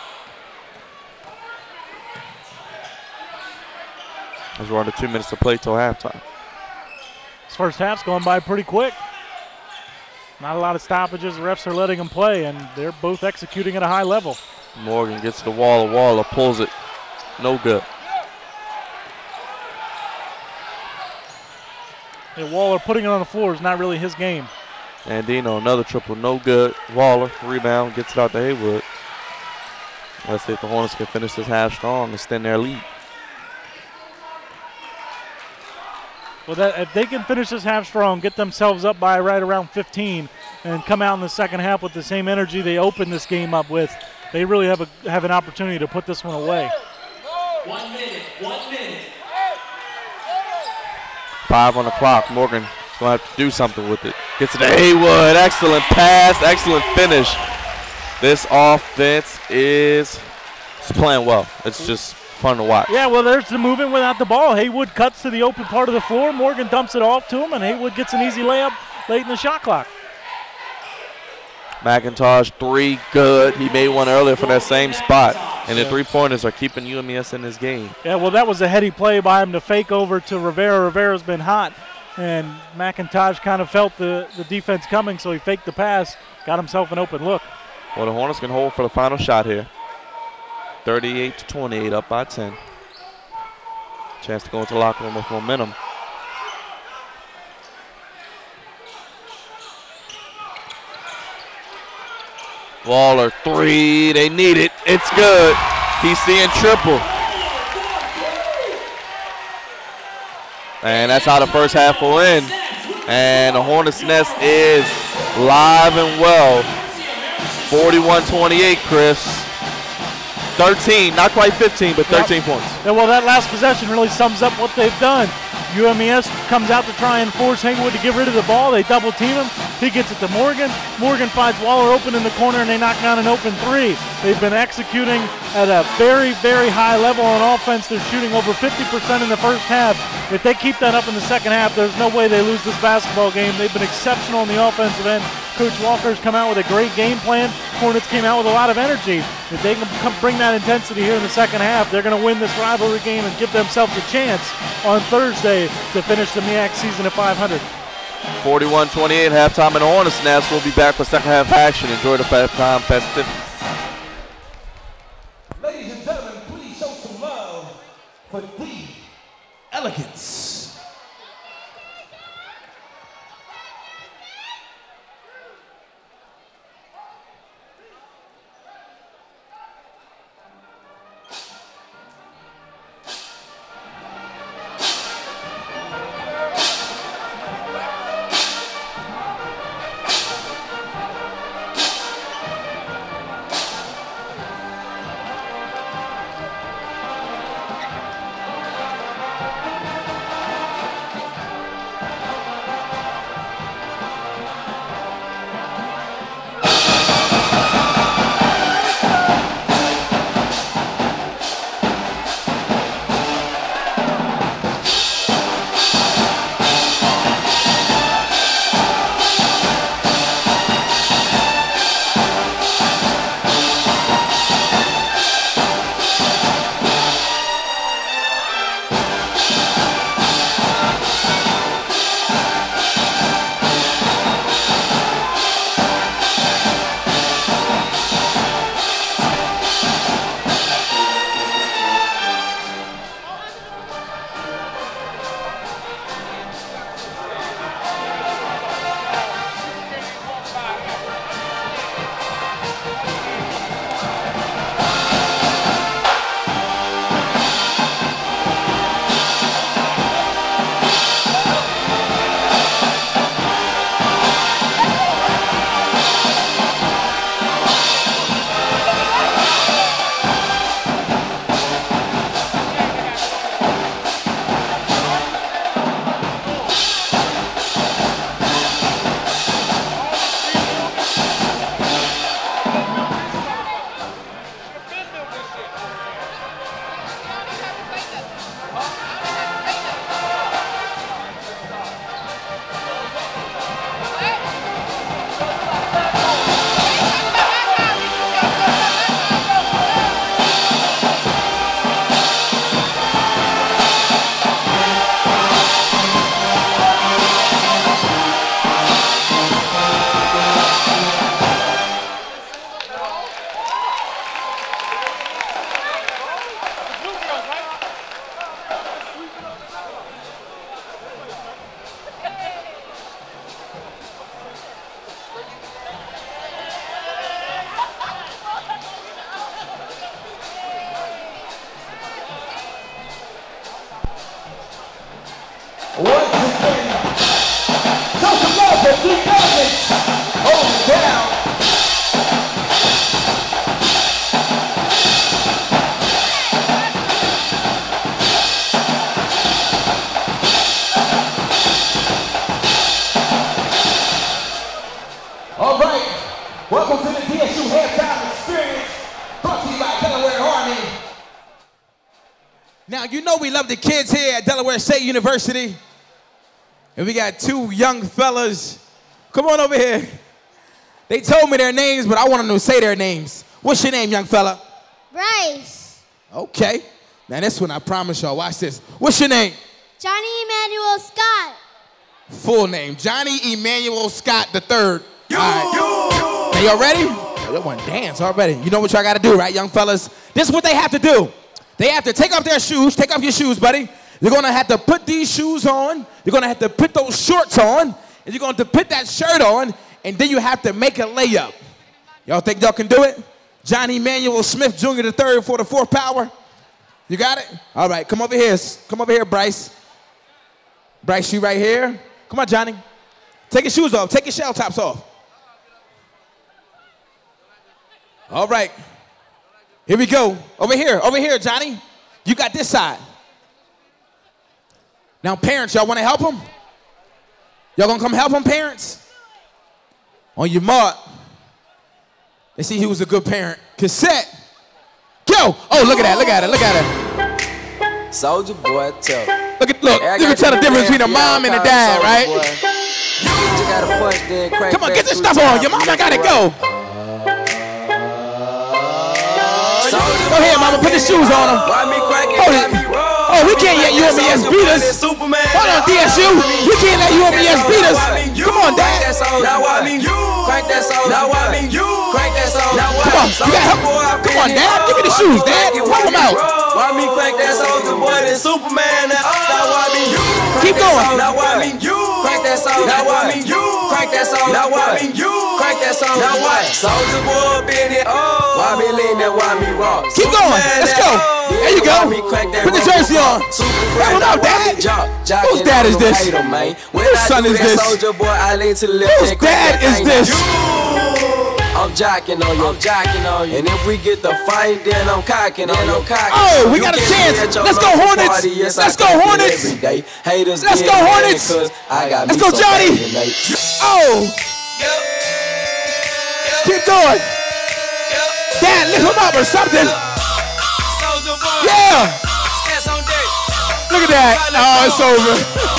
As we're under two minutes to play till halftime. This first half's going by pretty quick. Not a lot of stoppages. The refs are letting them play, and they're both executing at a high level. Morgan gets to the wall. Waller pulls it. No good. Yeah, Waller putting it on the floor is not really his game. Andino, another triple, no good. Waller, rebound, gets it out to Haywood. Let's see if the Hornets can finish this half strong and extend their lead. Well, that, if they can finish this half strong, get themselves up by right around fifteen, and come out in the second half with the same energy they opened this game up with, they really have a have an opportunity to put this one away. One minute, one minute. Five on the clock. Morgan going to have to do something with it. Gets it to Haywood. Excellent pass. Excellent finish. This offense is it's playing well. It's just fun to watch. Yeah, well, there's the movement without the ball. Haywood cuts to the open part of the floor. Morgan dumps it off to him, and Haywood gets an easy layup late in the shot clock. McIntosh, three, good. He made one earlier from that same spot. And the three-pointers are keeping U M E S in this game. Yeah, well, that was a heady play by him to fake over to Rivera. Rivera's been hot. And McIntosh kind of felt the, the defense coming, so he faked the pass, got himself an open look. Well, the Hornets can hold for the final shot here. thirty-eight to twenty-eight, up by ten. Chance to go into the locker room with momentum. Waller, three, they need it. It's good. He's seeing triple. And that's how the first half will end. And the Hornets' nest is live and well. forty-one twenty-eight, Chris. thirteen, not quite fifteen, but thirteen yep. points. Yeah, well, that last possession really sums up what they've done. U M E S comes out to try and force Hazelwood to get rid of the ball. They double team him. He gets it to Morgan. Morgan finds Waller open in the corner, and they knock down an open three. They've been executing at a very, very high level on offense. They're shooting over fifty percent in the first half. If they keep that up in the second half, there's no way they lose this basketball game. They've been exceptional on the offensive end. Coach Walker's come out with a great game plan. Hornets came out with a lot of energy. If they can come bring that intensity here in the second half, they're going to win this rivalry game and give themselves a chance on Thursday to finish the M E A C season at five hundred. forty-one twenty-eight halftime in Hornets Nest. We'll be back for second half action. Enjoy the halftime festivities. Ladies and gentlemen, please show some love for D Elegance. Now, you know we love the kids here at Delaware State University. And we got two young fellas. Come on over here. They told me their names, but I want them to say their names. What's your name, young fella? Bryce. Okay. Now, this one, I promise y'all. Watch this. What's your name? Johnny Emmanuel Scott. Full name. Johnny Emmanuel Scott the third. Yo, all right. yo, yo. Are y'all ready? Oh, y'all want to dance already. You know what y'all got to do, right, young fellas? This is what they have to do. They have to take off their shoes. Take off your shoes, buddy. You're going to have to put these shoes on. You're going to have to put those shorts on. And you're going to put that shirt on. And then you have to make a layup. Y'all think y'all can do it? Johnny Emmanuel Smith Junior the third for the fourth power. You got it? All right, come over here. Come over here, Bryce. Bryce, you right here. Come on, Johnny. Take your shoes off. Take your shell tops off. All right. Here we go. Over here. Over here, Johnny. You got this side. Now, parents, y'all want to help him? Y'all gonna come help him, parents? On your mark. They see he was a good parent. Cassette. Go. Oh, look at that. Look at it. Look at it. Soldier boy, tough. Look at look. You can tell the difference between a mom and a dad, right? Come on, get this stuff on. Your mama gotta go. Go ahead, mama. Put the shoes on him. Hold it. Oh, we can't let U M E S beat us. Hold on, D S U. We can't let U M E S beat us. Come on, Dad. Now I mean you. Crank that soul. Now I mean you. Crank that soul. Come on, you got help. Come on, Dad. Give me the shoes, Dad. Help him out. Why me crank that soldier boy? Then Superman. Now I mean you. Keep going. Now I mean you. Crank that soul. Now I mean you. Crank that soul. Now I mean you. Crank that soul. Now what? Soldier boy been it. Why me lean that? Why me rock? Keep going. Let's go. There you go. Put the jersey on. Help him out, Dad. Whose dad is this? Whose son is this? Whose dad is this? I'm jocking on you, I'm jocking on you. And if we get the fight, then I'm cocking on you. Oh, we got a chance. Let's go, Hornets. Let's go, Hornets. Let's go, Hornets. Let's go, Johnny. Oh. Keep going. Dad, lift him up or something. Yeah. Look at that. Oh, it's over.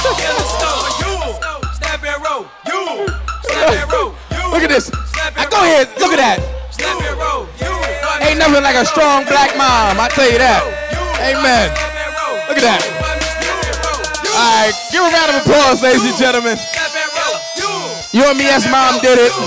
Look at this. Go ahead. Look at that. Ain't nothing like a strong black mom. I tell you that. Amen. Look at that. All right. Give a round of applause, ladies and gentlemen. U M E S mom did it.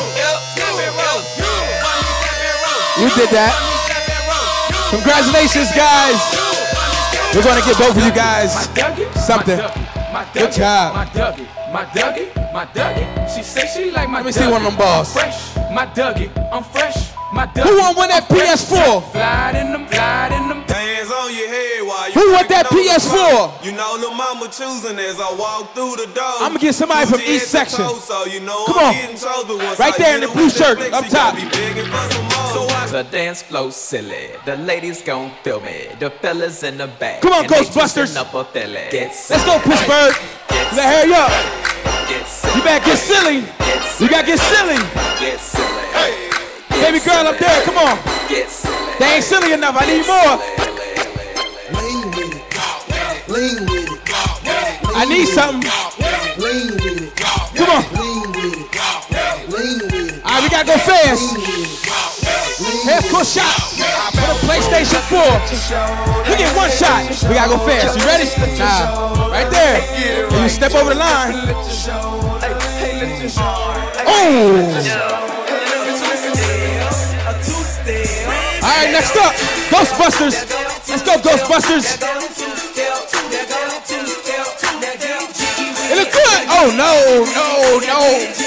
You did that. Congratulations, guys. We're going to get both of you guys something. Good job. My Dougie, my Dougie, my Dougie. She said she like my Let me see one of them balls. Fresh, my Dougie, I'm fresh. My Dougie. Who won that P S four? Fly in them, fly in them. Hands on your head while you Who want that P S four? You know the mama choosing as I walk through the door. I'm gonna get somebody from each section. So you know come on. Right there in the blue shirt, up top. The dance flow silly. The ladies gon' feel me. The fellas in the back. Come on, Ghostbusters. Let's go, Pittsburgh. Let hurry up. You better get silly. You gotta get silly. Hey. Baby girl up there, come on. They ain't silly enough. I need more. Lean with it. Lean with it. I need something. Lean with it. Come on. Lean with it. Lean with it. All right, we gotta go fast. Head push shot for the PlayStation four. We get one shot. We gotta go fast. You ready? Nah. Right there. You step over the line. Oh. All right, next up, Ghostbusters. Let's go, Ghostbusters. It looks good. Oh, no, no, no.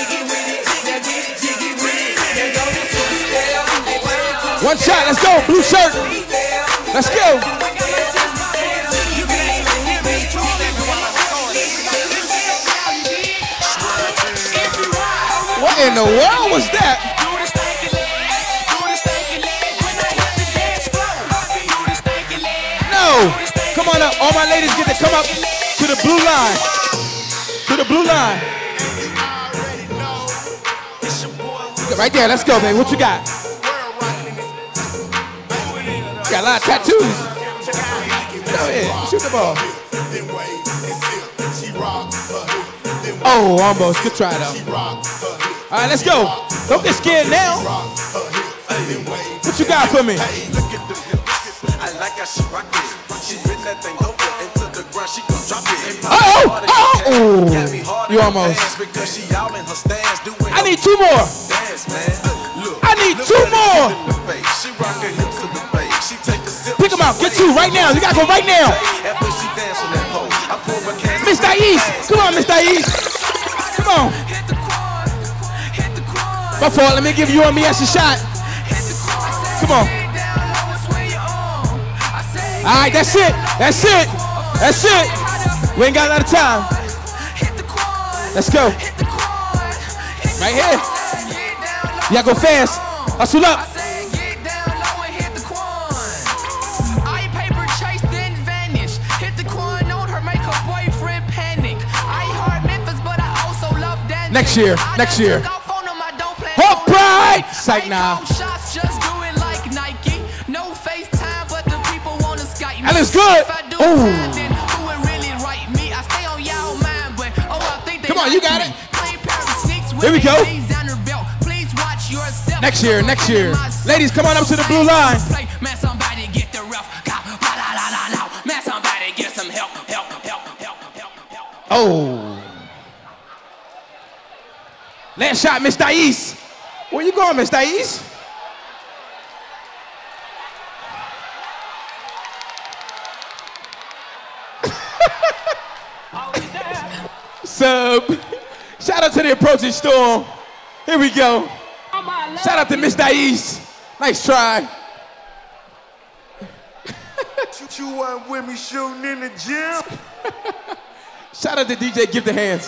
One shot, let's go, blue shirt. Let's go. What in the world was that? No. Come on up. All my ladies get to come up to the blue line. To the blue line. Right there. Let's go, baby. What you got? You got a lot of tattoos. Go ahead. Shoot the ball. Oh, almost. Good try, though. All right, let's go. Don't get scared now. What you got for me? Uh-oh! Uh-oh! You almost. I need two more. I need two more. Pick them out. Get two right now. You gotta go right now. Miss Thais. Come on, Miss Thais. Come on. My fault. Let me give you and me a shot. Come on. All right, that's it. That's it. That's it. We ain't got a lot of time. Let's go. Right here. You gotta go fast. Hustle up. Next year, next year. Hope Pride! Psych now. And it's good. Ooh. Come on, you got it. Here we go. Next year, next year. Ladies, come on up to the blue line. Man, somebody get the ref. Man, somebody get some help, help, help, help, help, help. Oh. Last shot, Miss Thais. Where you going, Miss Thais? Sub. Shout out to the approaching storm. Here we go. Shout out to Miss Thais. Nice try. You weren't with me shooting in the gym. Shout out to D J Give the Hands.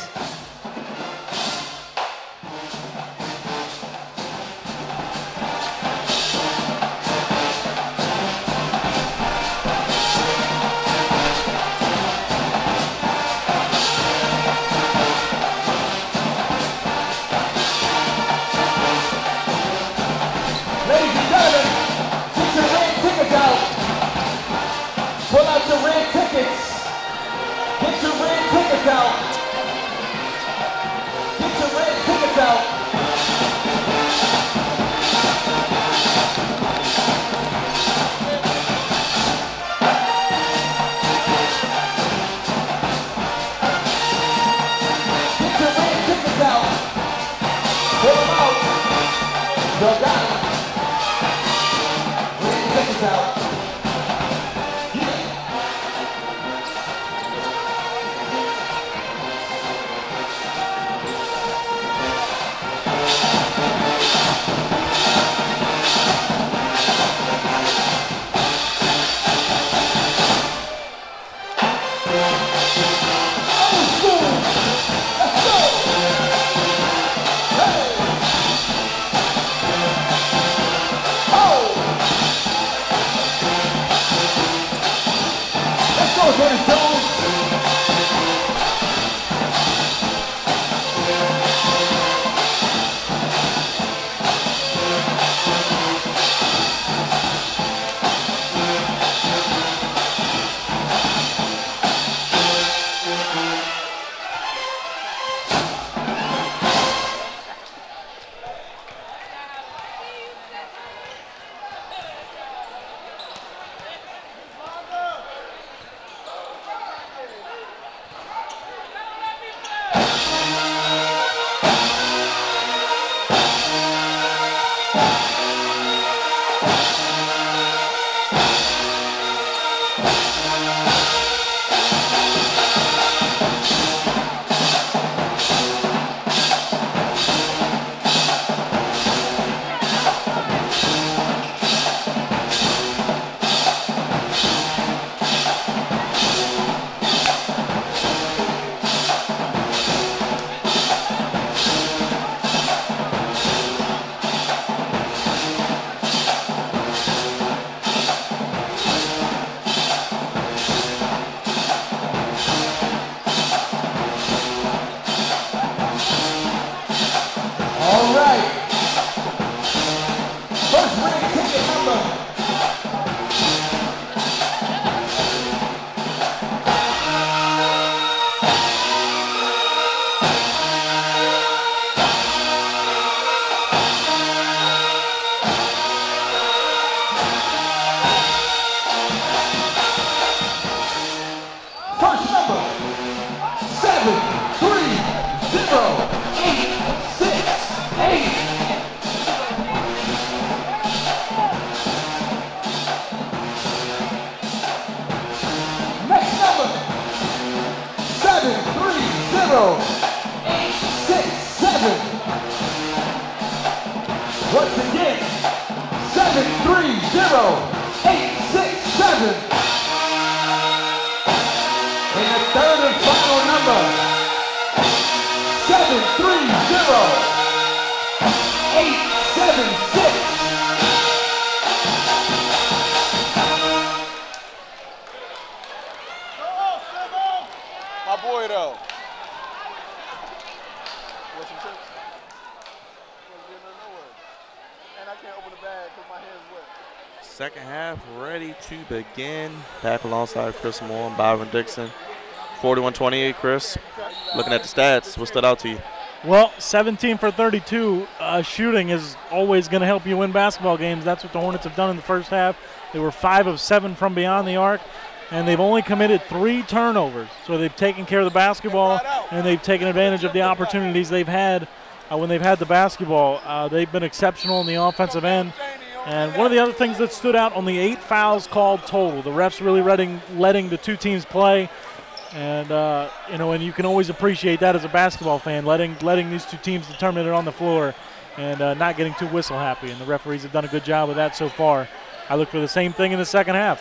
Second half ready to begin. Back alongside Chris Moore and Byron Dixon. forty-one twenty-eight, Chris. Looking at the stats, what stood out to you? Well, seventeen for thirty-two. Uh, shooting is always going to help you win basketball games. That's what the Hornets have done in the first half. They were five of seven from beyond the arc, and they've only committed three turnovers. So they've taken care of the basketball, and they've taken advantage of the opportunities they've had uh, when they've had the basketball. Uh, they've been exceptional in the offensive end. And one of the other things that stood out on the eight fouls called total, the refs really letting, letting the two teams play. And, uh, you know, and you can always appreciate that as a basketball fan, letting letting these two teams determine it on the floor and uh, not getting too whistle happy. And the referees have done a good job of that so far. I look for the same thing in the second half.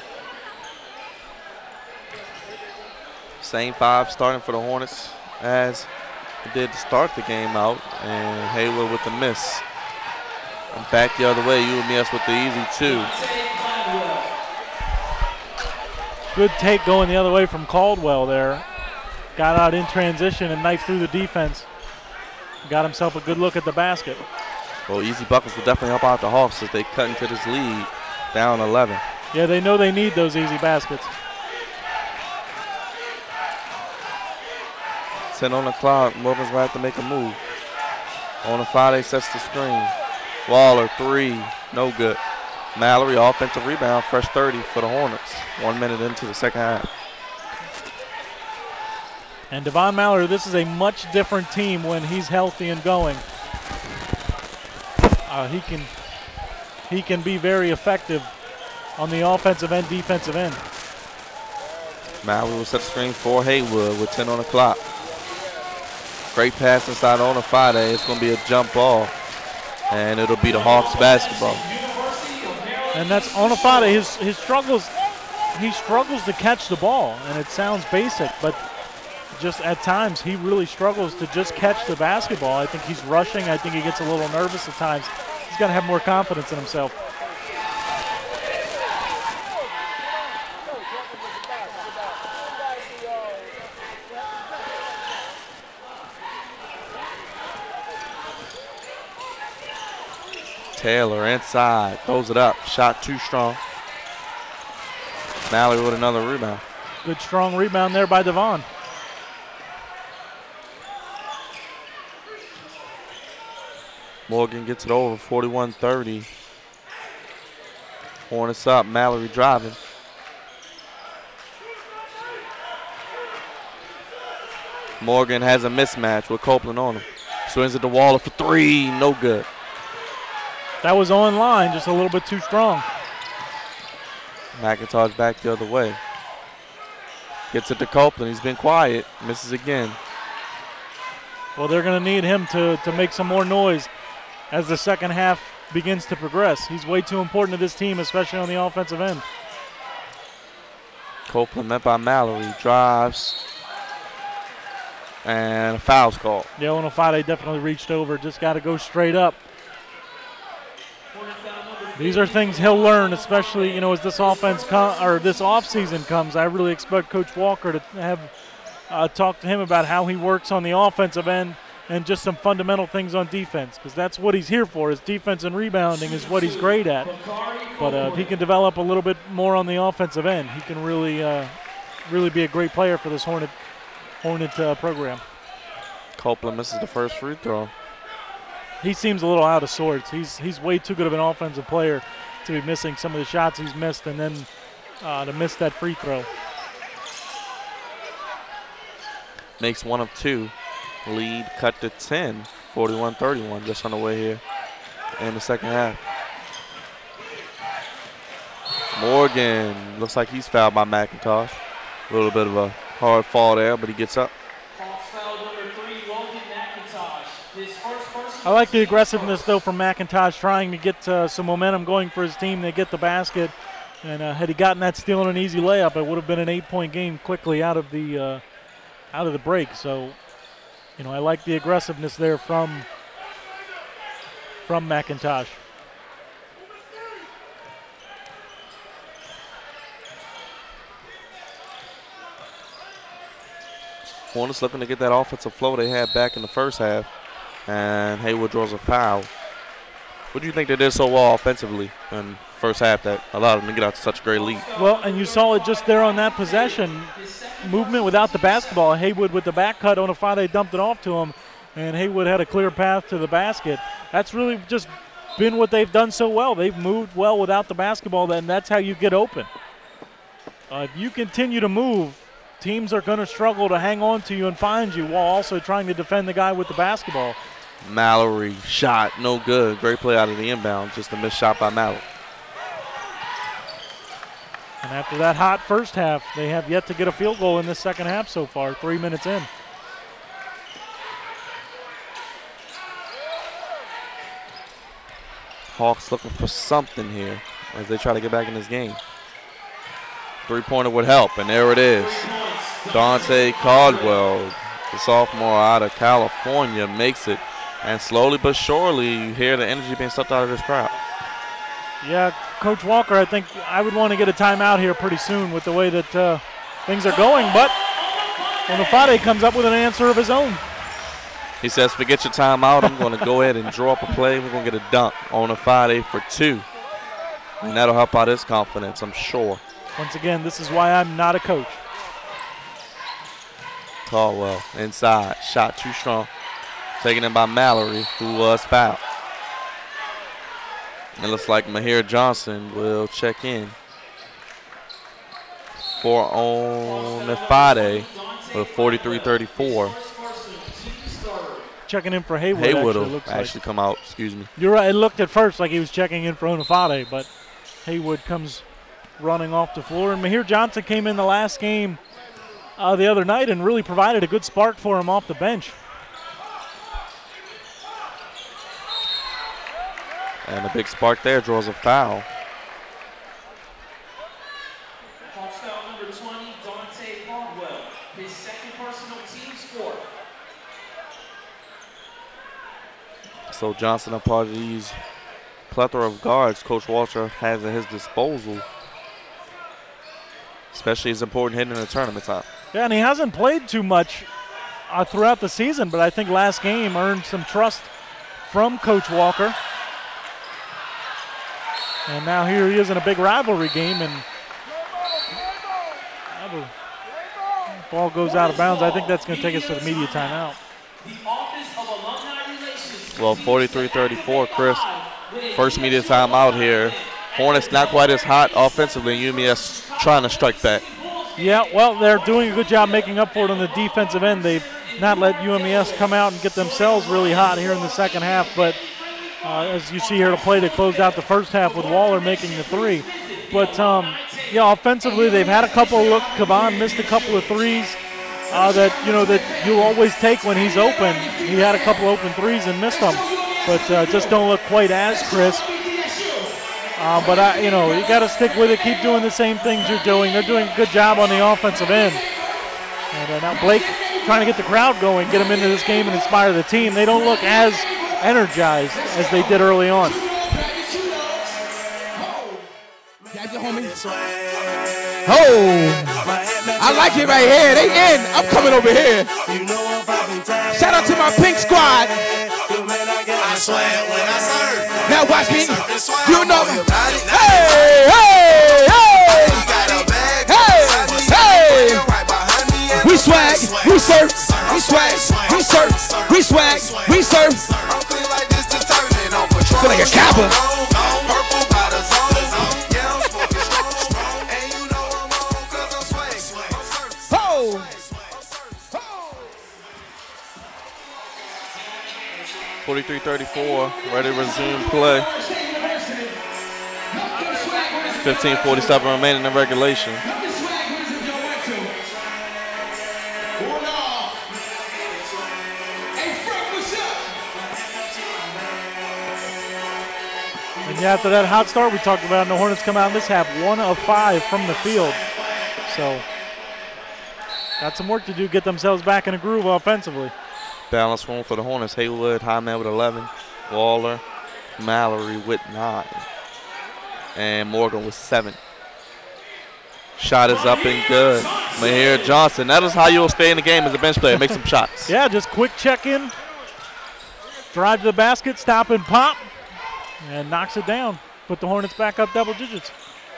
Same five starting for the Hornets as it did to start the game out. And Hayward with the miss. I'm back the other way. You and me us with the easy two. Good take going the other way from Caldwell there. Got out in transition and knifed through the defense. Got himself a good look at the basket. Well, easy buckets will definitely help out the Hawks as they cut into this lead down eleven. Yeah, they know they need those easy baskets. ten on the clock. Morgan's going to have to make a move. On the Friday sets the screen. Waller, three, no good. Mallory, offensive rebound, fresh thirty for the Hornets. One minute into the second half. And Devon Mallory, this is a much different team when he's healthy and going. Uh, he can he can be very effective on the offensive and defensive end. Mallory will set the screen for Haywood with ten on the clock. Great pass inside on the Friday. It's going to be a jump ball. And it'll be the Hawks basketball. And that's Onafade. His his struggles, he struggles to catch the ball, and it sounds basic, but just at times he really struggles to just catch the basketball. I think he's rushing. I think he gets a little nervous at times. He's got to have more confidence in himself. Taylor inside, throws it up, shot too strong. Mallory with another rebound. Good strong rebound there by Devon. Morgan gets it over, forty-one thirty. Hornets up, Mallory driving. Morgan has a mismatch with Copeland on him. Swings it to Waller for three, no good. That was on line, just a little bit too strong. McIntosh back the other way. Gets it to Copeland. He's been quiet. Misses again. Well, they're going to need him to, to make some more noise as the second half begins to progress. He's way too important to this team, especially on the offensive end. Copeland met by Mallory. Drives. And a foul's called. Yeah, Onafade definitely reached over. Just got to go straight up. These are things he'll learn, especially, you know, as this offense com or this offseason comes. I really expect Coach Walker to have uh, talk to him about how he works on the offensive end and just some fundamental things on defense, because that's what he's here for. Is defense and rebounding is what he's great at. But uh, if he can develop a little bit more on the offensive end, he can really, uh, really be a great player for this Hornet, Hornet uh, program. Copeland misses the first free throw. He seems a little out of sorts. He's he's way too good of an offensive player to be missing some of the shots he's missed and then uh, to miss that free throw. Makes one of two. Lead cut to ten, forty-one thirty-one, just on the way here in the second half. Morgan looks like he's fouled by McIntosh. A little bit of a hard fall there, but he gets up. I like the aggressiveness, though, from McIntosh, trying to get uh, some momentum going for his team. They get the basket, and uh, had he gotten that steal on an easy layup, it would have been an eight-point game quickly out of the uh, out of the break. So, you know, I like the aggressiveness there from from McIntosh. Hornets looking to get that offensive flow they had back in the first half. And Haywood draws a foul. What do you think they did so well offensively in the first half that allowed them to get out to such a great lead? Well, and you saw it just there on that possession. Movement without the basketball. Haywood with the back cut on a foul, they dumped it off to him, and Haywood had a clear path to the basket. That's really just been what they've done so well. They've moved well without the basketball, and that's how you get open. Uh, if you continue to move, teams are going to struggle to hang on to you and find you while also trying to defend the guy with the basketball. Mallory shot, no good. Great play out of the inbound, just a missed shot by Mallory. And after that hot first half, they have yet to get a field goal in this second half so far, three minutes in. Hawks looking for something here as they try to get back in this game. Three-pointer would help, and there it is. Dante Caldwell, the sophomore out of California, makes it. And slowly but surely, you hear the energy being sucked out of this crowd. Yeah, Coach Walker, I think I would want to get a timeout here pretty soon with the way that uh, things are going. But Onifade comes up with an answer of his own. He says, forget your timeout. I'm going to go ahead and draw up a play. We're going to get a dunk on Onifade for two. And that'll help out his confidence, I'm sure. Once again, this is why I'm not a coach. Caldwell inside. Shot too strong. Taken in by Mallory, who was fouled. It looks like Mahir Johnson will check in for Onifade with forty-three thirty-four. Checking in for Haywood. Haywood actually, will looks actually like. come out, excuse me. You're right, it looked at first like he was checking in for Onifade, but Haywood comes running off the floor. And Mahir Johnson came in the last game uh, the other night and really provided a good spark for him off the bench. And a big spark there draws a foul. Hawks foul number twenty, Dante Caldwell. His second personal, team's fourth. So Johnson, a part of these plethora of guards Coach Walter has at his disposal, especially his important hitting in the tournament time. Yeah, and he hasn't played too much uh, throughout the season, but I think last game earned some trust from Coach Walker. And now here he is in a big rivalry game, and the ball goes out of bounds. I think that's going to take us to the media timeout. Well, forty-three thirty-four, Chris. First media timeout here. Hornets not quite as hot offensively, and U M E S trying to strike back. Yeah, well, they're doing a good job making up for it on the defensive end. They've not let U M E S come out and get themselves really hot here in the second half, but Uh, as you see here, the play that closed out the first half with Waller making the three. But, um, yeah, offensively, they've had a couple. Look, Kavan missed a couple of threes uh, that, you know, that you'll always take when he's open. He had a couple open threes and missed them, but uh, just don't look quite as crisp. Uh, but, I, you know, you got to stick with it. Keep doing the same things you're doing. They're doing a good job on the offensive end. And uh, now Blake trying to get the crowd going, get them into this game and inspire the team. They don't look as energized as they did early on. Oh, I like it right here. They in. I'm coming over here. Shout out to my pink squad. Now watch me. You know. Hey, hey, hey. Hey, hey. We swag, we surf, we swag, we surf, we swag, we surf. Feel like a Kappa. forty-three thirty-four, ready to resume play. fifteen forty-seven remaining in regulation. And yeah, after that hot start we talked about, and the Hornets come out in this half one of five from the field. So got some work to do, get themselves back in a groove offensively. Balance room for the Hornets. Haywood, high man with eleven. Waller, Mallory with nine. And Morgan with seven. Shot is up and good. Mahir Johnson. That is how you'll stay in the game as a bench player. Make some shots. Yeah, just quick check-in. drive to the basket, stop and pop, and knocks it down. Put the Hornets back up double digits.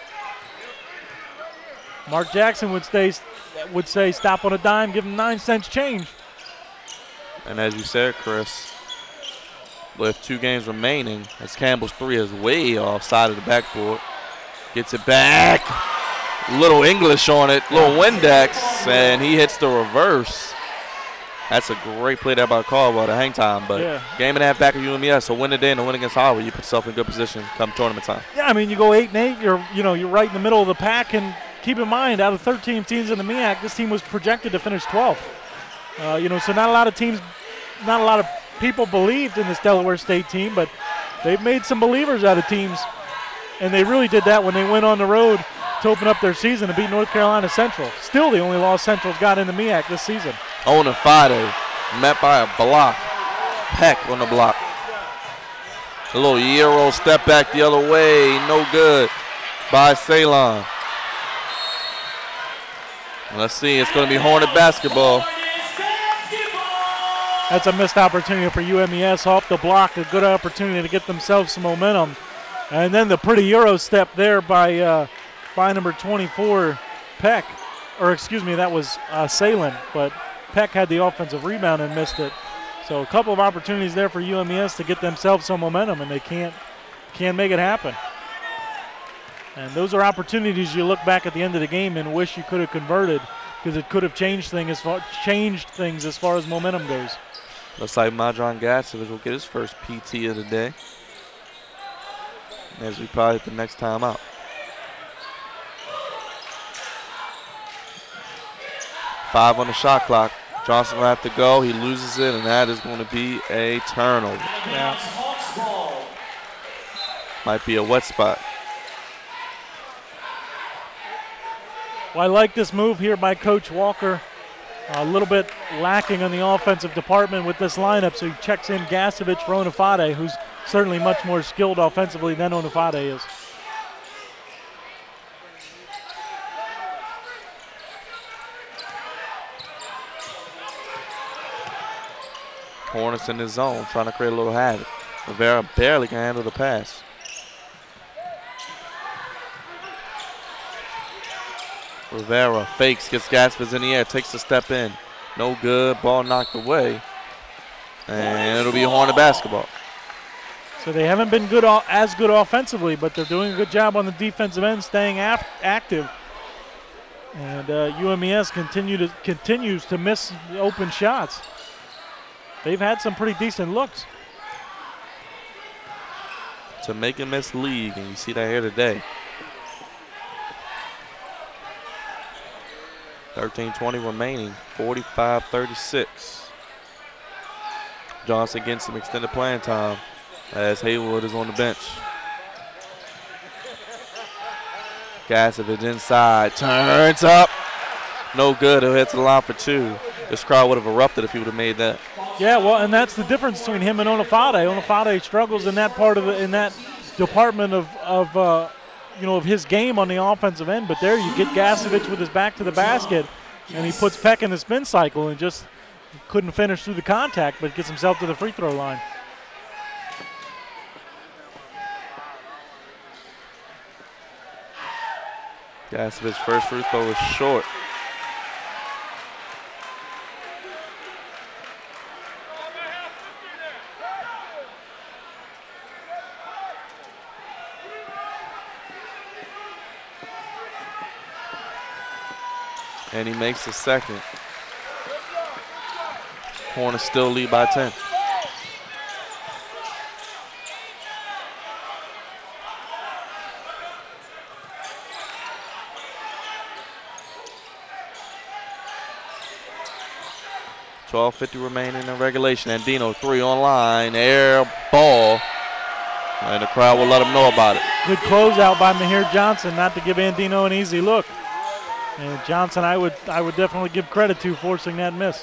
Mark Jackson would stay, would say stop on a dime, give him nine cents change. And as you said, Chris, with two games remaining, as Campbell's three is way off side of the backboard. Gets it back. Little English on it, little Windex, and he hits the reverse. That's a great play there by Caldwell to hang time, but yeah. game and a half back of U M E S, so win today and a win against Howard, you put yourself in good position come tournament time. Yeah, I mean, you go eight and eight, you're, you know, you're right in the middle of the pack, and keep in mind, out of thirteen teams in the M E A C, this team was projected to finish twelfth. Uh, you know, so not a lot of teams, not a lot of people believed in this Delaware State team, but they've made some believers out of teams, and they really did that when they went on the road to open up their season and beat North Carolina Central. Still the only loss Central's got in the M E A C this season. Owen Fide met by a block. Peck on the block. A little Euro step back the other way, no good by Ceylon. Let's see, it's going to be Hornet basketball. That's a missed opportunity for U M E S off the block, a good opportunity to get themselves some momentum. And then the pretty Euro step there by uh, by number twenty-four, Peck. Or excuse me, that was uh, Salin, but Peck had the offensive rebound and missed it. So a couple of opportunities there for U M E S to get themselves some momentum, and they can't, can't make it happen. And those are opportunities you look back at the end of the game and wish you could have converted, because it could have changed, thing as far, changed things as far as momentum goes. Looks like Madron Gatsevich will get his first P T of the day, as we probably hit the next time out. Five on the shot clock. Johnson will have to go. He loses it, and that is going to be a turnover. Yeah. Might be a wet spot. Well, I like this move here by Coach Walker. A little bit lacking on the offensive department with this lineup, so he checks in Gasevich for Onifade, who's certainly much more skilled offensively than Onifade is. Hornets in his zone, trying to create a little havoc. Rivera barely can handle the pass. Rivera fakes, gets Gaspers in the air, takes a step in. No good, ball knocked away. And it'll be Hornet basketball. So they haven't been good as good offensively, but they're doing a good job on the defensive end, staying active. And uh, U M E S continue to, continues to miss open shots. They've had some pretty decent looks. To make him miss league, and you see that here today. thirteen twenty remaining, forty-five thirty-six. Johnson getting some extended playing time as Haywood is on the bench. Gasevich inside, turns up. No good, he'll hit to the line for two. This crowd would have erupted if he would have made that. Yeah, well, and that's the difference between him and Onifade. Onifade struggles in that part of the, in that department of, of uh, you know, of his game on the offensive end. But there you get Gasevich with his back to the basket, and he puts Peck in the spin cycle and just couldn't finish through the contact, but gets himself to the free throw line. Gasevich's first free throw is short. And he makes the second. Hornets still lead by ten. twelve fifty remaining in regulation. Andino three on line, air ball. And the crowd will let him know about it. Good closeout by Mahir Johnson, not to give Andino an easy look. And Johnson, I would I would definitely give credit to forcing that miss.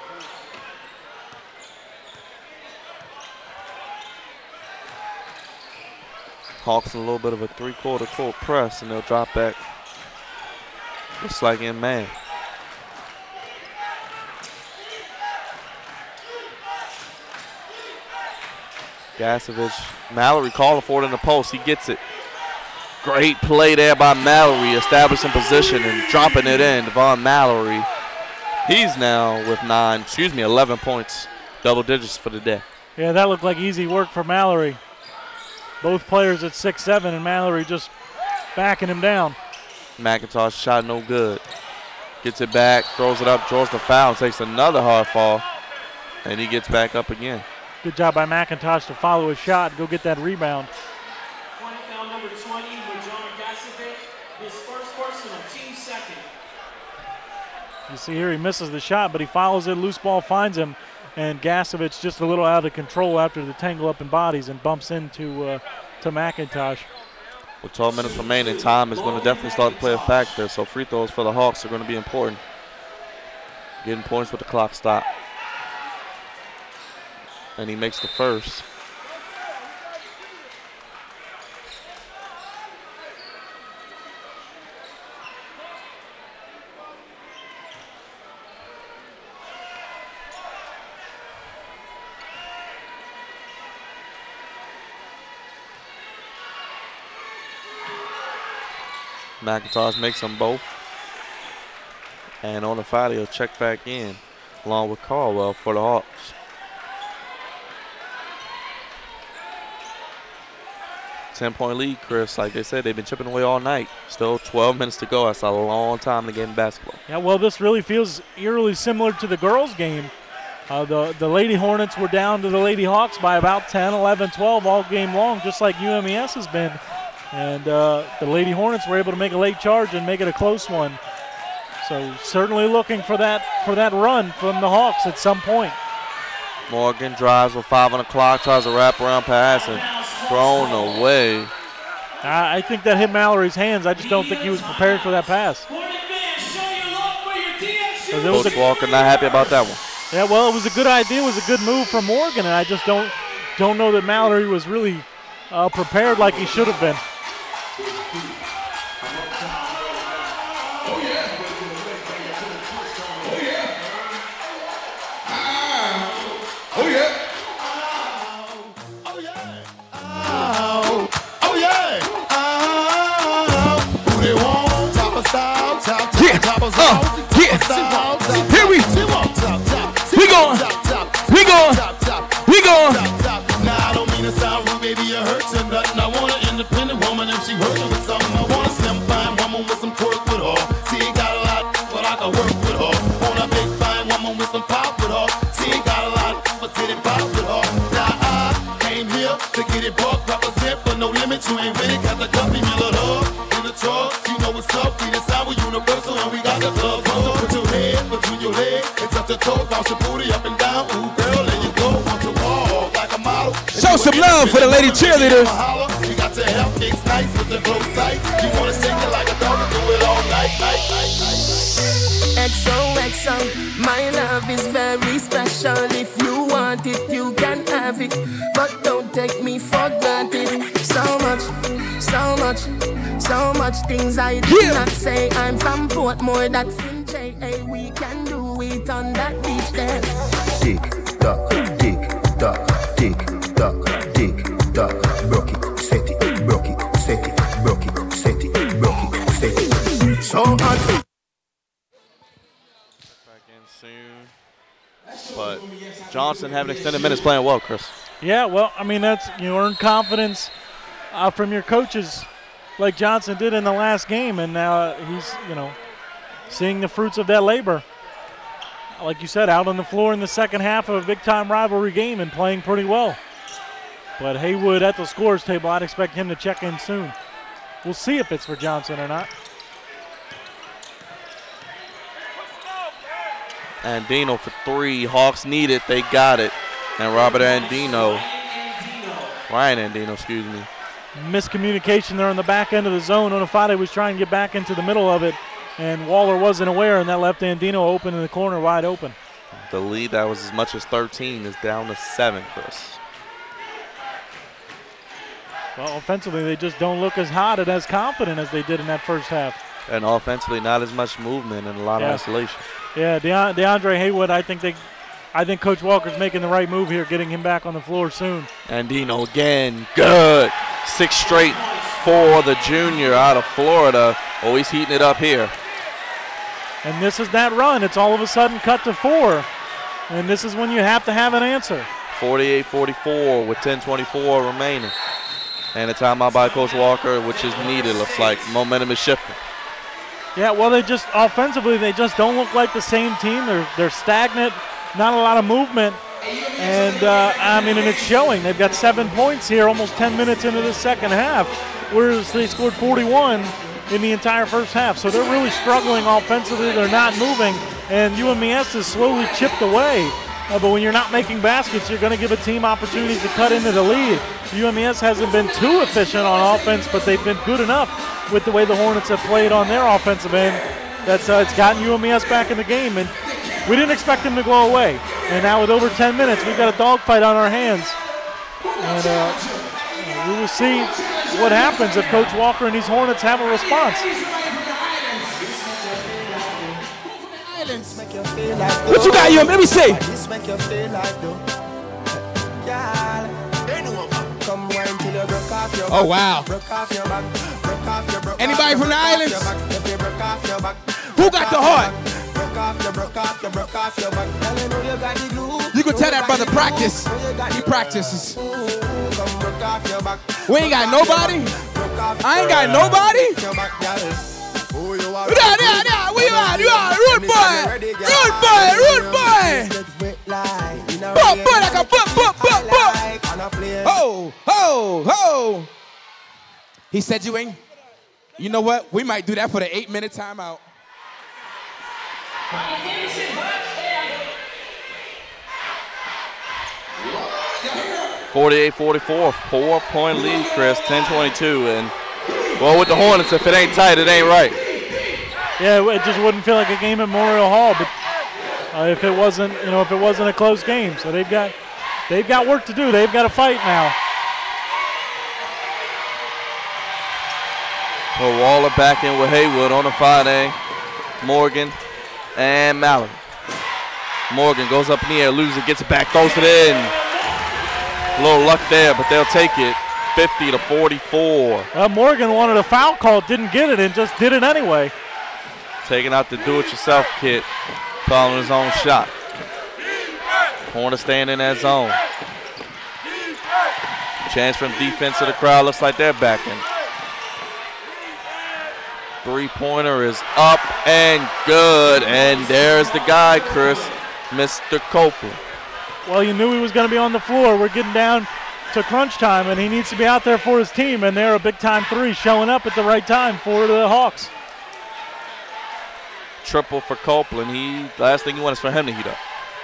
Hawks in a little bit of a three-quarter court press, and they'll drop back just like in man. Gasevich, Mallory calling for it in the post. He gets it. Great play there by Mallory, establishing position and dropping it in. Devon Mallory, he's now with nine, excuse me, eleven points, double digits for the day. Yeah, that looked like easy work for Mallory. Both players at six seven, and Mallory just backing him down. McIntosh shot no good. Gets it back, throws it up, draws the foul, takes another hard fall, and he gets back up again. Good job by McIntosh to follow his shot, go get that rebound. Point foul number twenty with John Gasevich, his first personal, team second. You see here he misses the shot, but he follows it, loose ball finds him, and Gasevich just a little out of control after the tangle up in bodies and bumps into uh, to McIntosh. With twelve minutes remaining, time is going to definitely start to play a factor, so free throws for the Hawks are going to be important. Getting points with the clock stop. And he makes the first. McIntosh makes them both. And on the foul, he'll check back in along with Caldwell for the Hawks. ten-point lead, Chris. Like they said, they've been chipping away all night. Still twelve minutes to go. That's a long time to get in basketball. Yeah, well, this really feels eerily similar to the girls' game. Uh, the, the Lady Hornets were down to the Lady Hawks by about ten, eleven, twelve all game long, just like U M E S has been. And uh, the Lady Hornets were able to make a late charge and make it a close one. So certainly looking for that for that run from the Hawks at some point. Morgan drives with five on the clock, tries a wraparound pass and thrown away. I, I think that hit Mallory's hands. I just don't think he was prepared for that pass. Coach Walker not happy about that one. Yeah, well, it was a good idea. It was a good move from Morgan, and I just don't don't know that Mallory was really uh, prepared like he should have been. Oh yeah. Oh yeah. Oh, who they want? Top of style, top, top, Yeah. top of Uh, yeah. style. Here we- We going. We going. We going. Nah, I don't mean to sound rude, baby, it hurts or nothing. I want an independent woman if she working with something. I want a slim, fine woman with some twerk with her. She ain't got a lot, but I can work with her. Want a big, fine woman with some pop with her. She ain't got a lot, but did it pop with her. Now I came here to get it buck, represent for no limit. You ain't with it, got the company, you little hug. In the truck, you know what's up. We decide we're universal and we got the gloves on. So put your head between your legs and touch your toes, bounce your booty up and down. Ooh, girl, there you go. Want to walk like a model. Show some love for the lady cheerleaders. You got to help fix nice with the close sight. You wanna shake it like a dog and do it all night, night, night, night. X O X O, my love is very special. If you want it, you can have it. But don't take me for granted. So much, so much, so much things I did Yeah. not say. I'm from Portmore, that's in J A. We can do it on that beach there. Tick tock, tick tock, tick tock, tick tock. Broke it, set it, broke it, set it, broke it, set it, broke it, set it. So hot. Back in soon. But Johnson having extended minutes playing well, Chris. Yeah, well, I mean, that's, you earn confidence uh, from your coaches like Johnson did in the last game, and now he's, you know, seeing the fruits of that labor. Like you said, out on the floor in the second half of a big-time rivalry game and playing pretty well. But Haywood at the scorers table, I'd expect him to check in soon. We'll see if it's for Johnson or not. Andino for three. Hawks need it. They got it. And Robert Andino, Ryan Andino, excuse me. Miscommunication there on the back end of the zone. Onifade was trying to get back into the middle of it, and Waller wasn't aware, and that left Andino open in the corner, wide open. The lead that was as much as thirteen is down to seven, Chris. Well, offensively, they just don't look as hot and as confident as they did in that first half. And offensively, not as much movement and a lot Yeah. of isolation. Yeah, Deon- DeAndre Haywood, I think they I think Coach Walker's making the right move here, getting him back on the floor soon. Andino again, good. Six straight for the junior out of Florida. Oh, he's heating it up here. And this is that run. It's all of a sudden cut to four. And this is when you have to have an answer. forty-eight forty-four with ten twenty-four remaining. And a timeout by Coach Walker, which is needed. Looks like momentum is shifting. Yeah, well, they just offensively, they just don't look like the same team. They're they're stagnant, not a lot of movement. And, uh, I mean, and it's showing. They've got seven points here almost ten minutes into the second half, whereas they scored forty-one in the entire first half. So they're really struggling offensively. They're not moving, and U M E S is slowly chipped away. Uh, but when you're not making baskets, you're going to give a team opportunities to cut into the lead. U M E S hasn't been too efficient on offense, but they've been good enough with the way the Hornets have played on their offensive end. That's uh, it's gotten U M E S back in the game, and we didn't expect them to go away. And now with over ten minutes, we've got a dogfight on our hands. And uh, we will see what happens if Coach Walker and these Hornets have a response. What you got, you? Let me see. Oh, wow. Anybody from the islands? Who got the heart? You can tell that brother practice. He practices. We ain't got nobody. I ain't got nobody. Yeah, yeah, yeah. Where you at? You are rude boy. Rude boy. Rude boy. Boop, boop, like a boop, boop, boop, boop. Ho, ho, ho. He said you ain't. You know what? We might do that for the eight-minute timeout. forty-eight forty-four, four-point lead, Chris, ten twenty-two. And, well, with the Hornets, if it ain't tight, it ain't right. Yeah, it just wouldn't feel like a game at Memorial Hall, but uh, if it wasn't, you know, if it wasn't a close game. So they've got, they've got work to do. They've got to fight now. Well, Waller back in with Haywood on the Friday. Morgan and Mallory. Morgan goes up in the air, loses it, gets it back, throws it in. A little luck there, but they'll take it. fifty to forty-four. Uh, Morgan wanted a foul call, didn't get it, and just did it anyway. Taking out the do-it-yourself kit, following his own shot. Corner staying in that zone. Chance from defense to the crowd, looks like they're backing. Three-pointer is up and good, and there's the guy, Chris, Mister Copeland. Well, you knew he was going to be on the floor. We're getting down to crunch time, and he needs to be out there for his team, and they're a big-time three showing up at the right time for the Hawks. Triple for Copeland. He, the last thing you want is for him to heat up.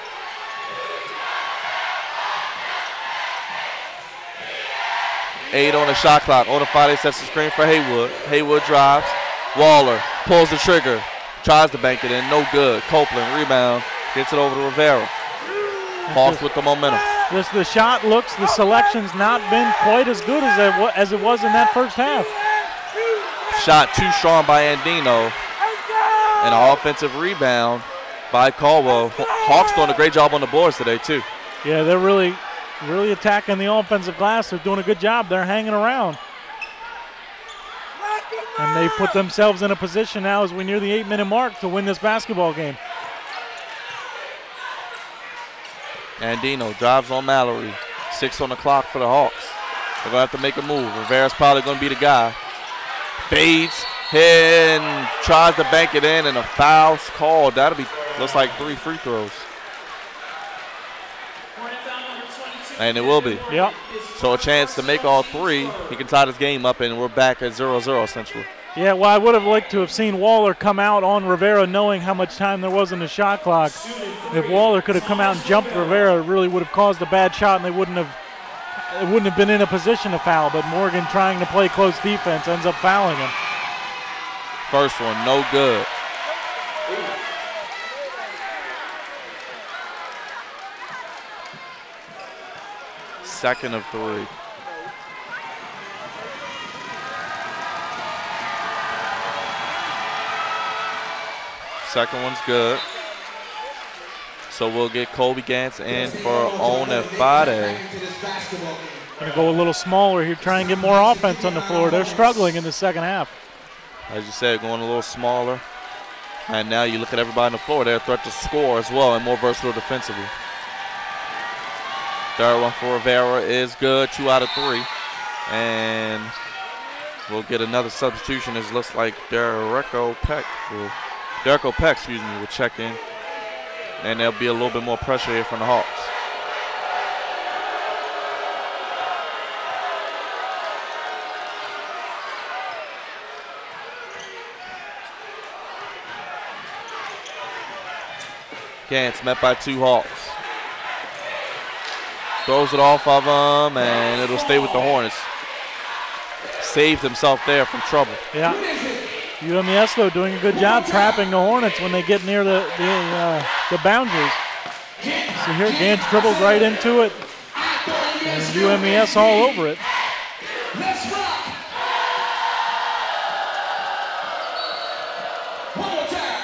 Eight on the shot clock. Onafade sets the screen for Haywood. Haywood drives. Waller pulls the trigger. Tries to bank it in. No good. Copeland rebound. Gets it over to Rivera. Hawks with the momentum. This the shot looks, the selection's not been quite as good as it, as it was in that first half. Shot too strong by Andino. And an offensive rebound by Caldwell. Hawks doing a great job on the boards today, too. Yeah, they're really, really attacking the offensive glass. They're doing a good job. They're hanging around. And they put themselves in a position now as we near the eight-minute mark to win this basketball game. Andino drives on Mallory. Six on the clock for the Hawks. They're going to have to make a move. Rivera's probably going to be the guy. Fades and tries to bank it in, and a foul's called. That'll be, looks like three free throws. And it will be. Yep. So a chance to make all three. He can tie this game up, and we're back at zero zero essentially. Yeah, well, I would have liked to have seen Waller come out on Rivera knowing how much time there was in the shot clock. If Waller could have come out and jumped Rivera, it really would have caused a bad shot, and they wouldn't have it wouldn't have been in a position to foul. But Morgan, trying to play close defense, ends up fouling him. First one, no good. Second of three. Second one's good. So we'll get Kobe Gantz in for Onifade. Going to go a little smaller here, try and get more offense on the floor. They're struggling in the second half. As you said, going a little smaller. And now you look at everybody on the floor, they're a threat to score as well and more versatile defensively. Third one for Rivera is good, two out of three. And we'll get another substitution. It looks like Derrico Peck will, Derrico Peck, excuse me, will check in. And there'll be a little bit more pressure here from the Hawks. Gantz met by two Hawks. Throws it off of him, and it'll stay with the Hornets. Saved himself there from trouble. Yeah. U M E S, though, doing a good job trapping the Hornets when they get near the, the, uh, the boundaries. So here, Gantz dribbles right into it, and U M E S all over it. Let's rock. One more time.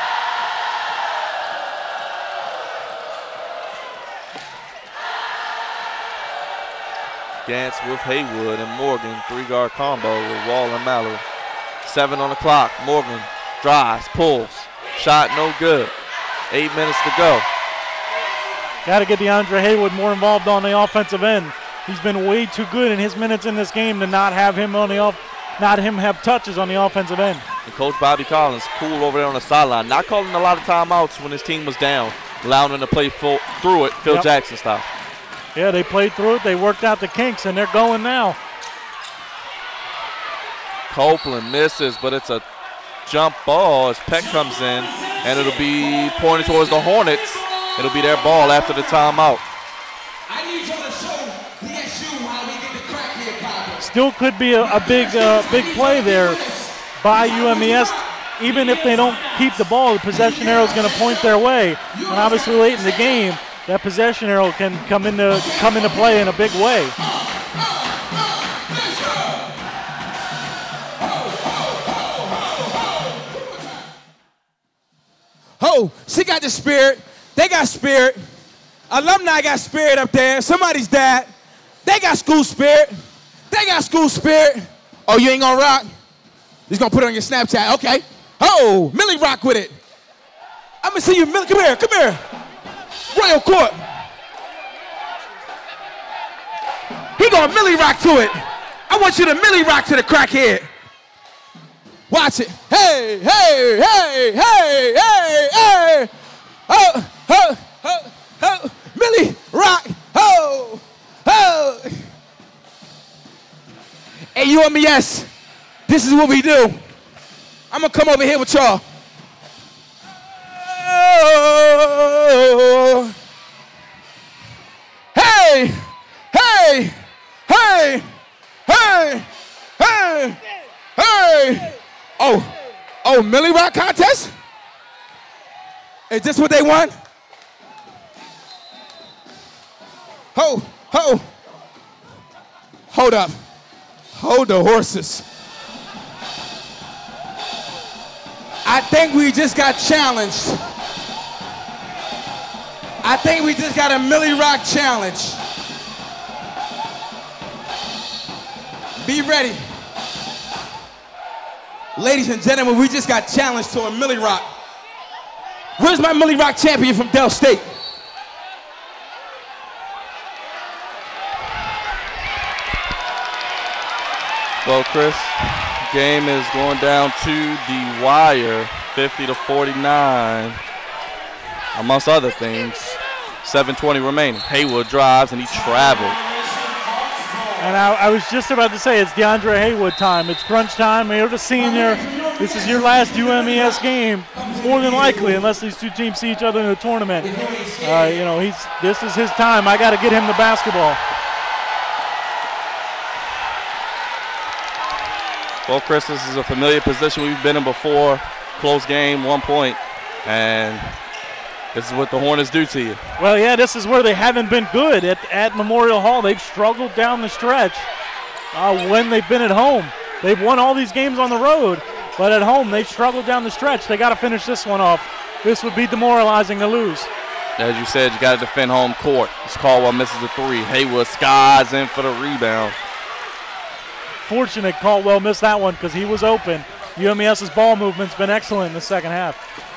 Gantz with Haywood and Morgan, three-guard combo with Wall and Mallory. Seven on the clock. Morgan drives, pulls. Shot no good. Eight minutes to go. Got to get DeAndre Haywood more involved on the offensive end. He's been way too good in his minutes in this game to not have him on the off, not him have touches on the offensive end. And Coach Bobby Collins cool over there on the sideline, not calling a lot of timeouts when his team was down, allowing them to play full, through it, Phil yep. Jackson style. Yeah, they played through it. They worked out the kinks, and they're going now. Copeland misses, but it's a jump ball as Peck comes in, and it'll be pointed towards the Hornets. It'll be their ball after the timeout. I need y'all to show the S U how we get the crack here, Papa. Still could be a, a big, uh, big play there by U M E S. Even if they don't keep the ball, the possession arrow is going to point their way. And obviously, late in the game, that possession arrow can come into come into play in a big way. Oh, she got the spirit. They got spirit. Alumni got spirit up there. Somebody's dad. They got school spirit. They got school spirit. Oh, you ain't gonna rock? He's gonna put it on your Snapchat. Okay. Oh, Millie rock with it. I'm gonna see you, Millie. Come here, come here. Royal Court. He gonna Millie rock to it. I want you to Millie rock to the crackhead. Watch it. Hey, hey, hey, hey, hey, hey. Oh, oh, oh, oh. Millie rock. Oh, oh. Hey, U M E S, this is what we do. I'm gonna come over here with y'all. Oh. Hey, hey, hey, hey, hey, hey. Oh, oh, Millie Rock contest? Is this what they want? Ho, ho. Hold up. Hold the horses. I think we just got challenged. I think we just got a Millie Rock challenge. Be ready. Ladies and gentlemen, we just got challenged to a Millie Rock. Where's my Millie Rock champion from Del State? Well, Chris, game is going down to the wire, fifty to forty-nine. Amongst other things, seven twenty remaining. Haywood drives and he traveled. And I, I was just about to say, it's DeAndre Haywood time. It's crunch time. You're the senior. This is your last U M E S game, more than likely, unless these two teams see each other in the tournament. Uh, you know, he's. This is his time. I got to get him the basketball. Well, Chris, this is a familiar position we've been in before. Close game, one point, and this is what the Hornets do to you. Well, yeah, this is where they haven't been good at, at Memorial Hall. They've struggled down the stretch uh, when they've been at home. They've won all these games on the road, but at home they've struggled down the stretch. They got to finish this one off. This would be demoralizing to lose. As you said, you got to defend home court. It's Caldwell misses the three. Haywood skies in for the rebound. Fortunate Caldwell missed that one because he was open. UMES's ball movement's been excellent in the second half.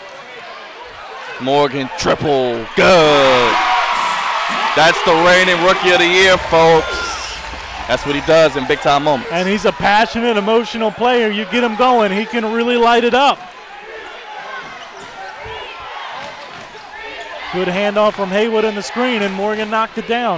Morgan triple, good. That's the reigning Rookie of the Year, folks. That's what he does in big time moments. And he's a passionate, emotional player. You get him going, he can really light it up. Good handoff from Haywood in the screen, and Morgan knocked it down.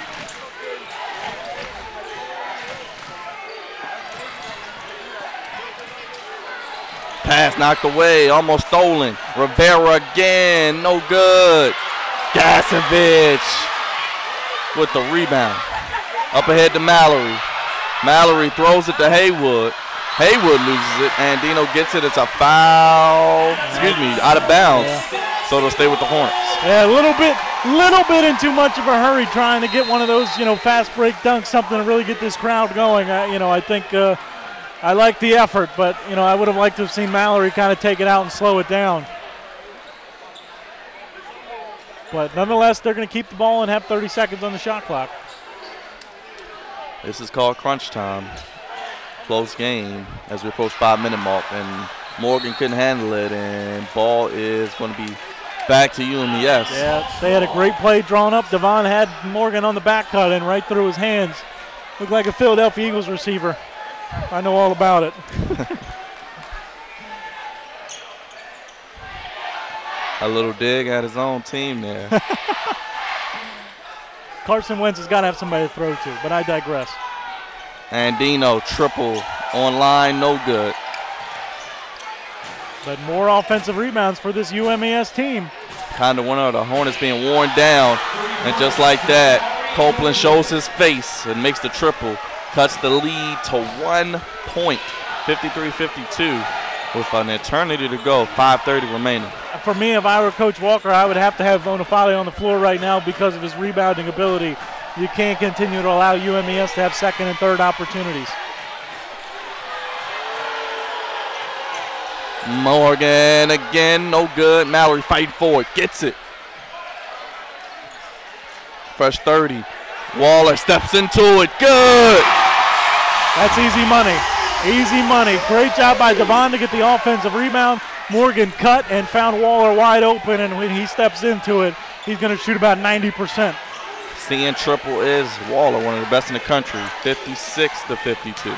Pass knocked away, almost stolen. Rivera again, no good. Gasevich with the rebound. Up ahead to Mallory. Mallory throws it to Haywood. Haywood loses it, and Dino gets it. It's a foul, excuse me, out of bounds. Yeah. So they'll stay with the Hornets. Yeah, a little bit, little bit in too much of a hurry trying to get one of those, you know, fast break dunks, something to really get this crowd going. Uh, you know, I think uh, I like the effort, but, you know, I would have liked to have seen Mallory kind of take it out and slow it down. But nonetheless, they're going to keep the ball and have thirty seconds on the shot clock. This is called crunch time. Close game as we approach five minute mark, and Morgan couldn't handle it, and ball is going to be back to U M E S. Yeah, they had a great play drawn up. Devon had Morgan on the back cut and right through his hands. Looked like a Philadelphia Eagles receiver. I know all about it. A little dig at his own team there. Carson Wentz has got to have somebody to throw to, but I digress. And Dino triple online, no good. But more offensive rebounds for this U M E S team. Kind of one of the Hornets being worn down. And just like that, Copeland shows his face and makes the triple. Cuts the lead to one point, fifty-three fifty-two, with an eternity to go, five thirty remaining. For me, if I were Coach Walker, I would have to have Bonafide on the floor right now because of his rebounding ability. You can't continue to allow U M E S to have second and third opportunities. Morgan again, no good. Mallory fighting for it, gets it. Fresh thirty. Waller steps into it, good. That's easy money, easy money. Great job by Devon to get the offensive rebound. Morgan cut and found Waller wide open, and when he steps into it, he's going to shoot about ninety percent. Seeing triple is Waller, one of the best in the country, fifty-six to fifty-two.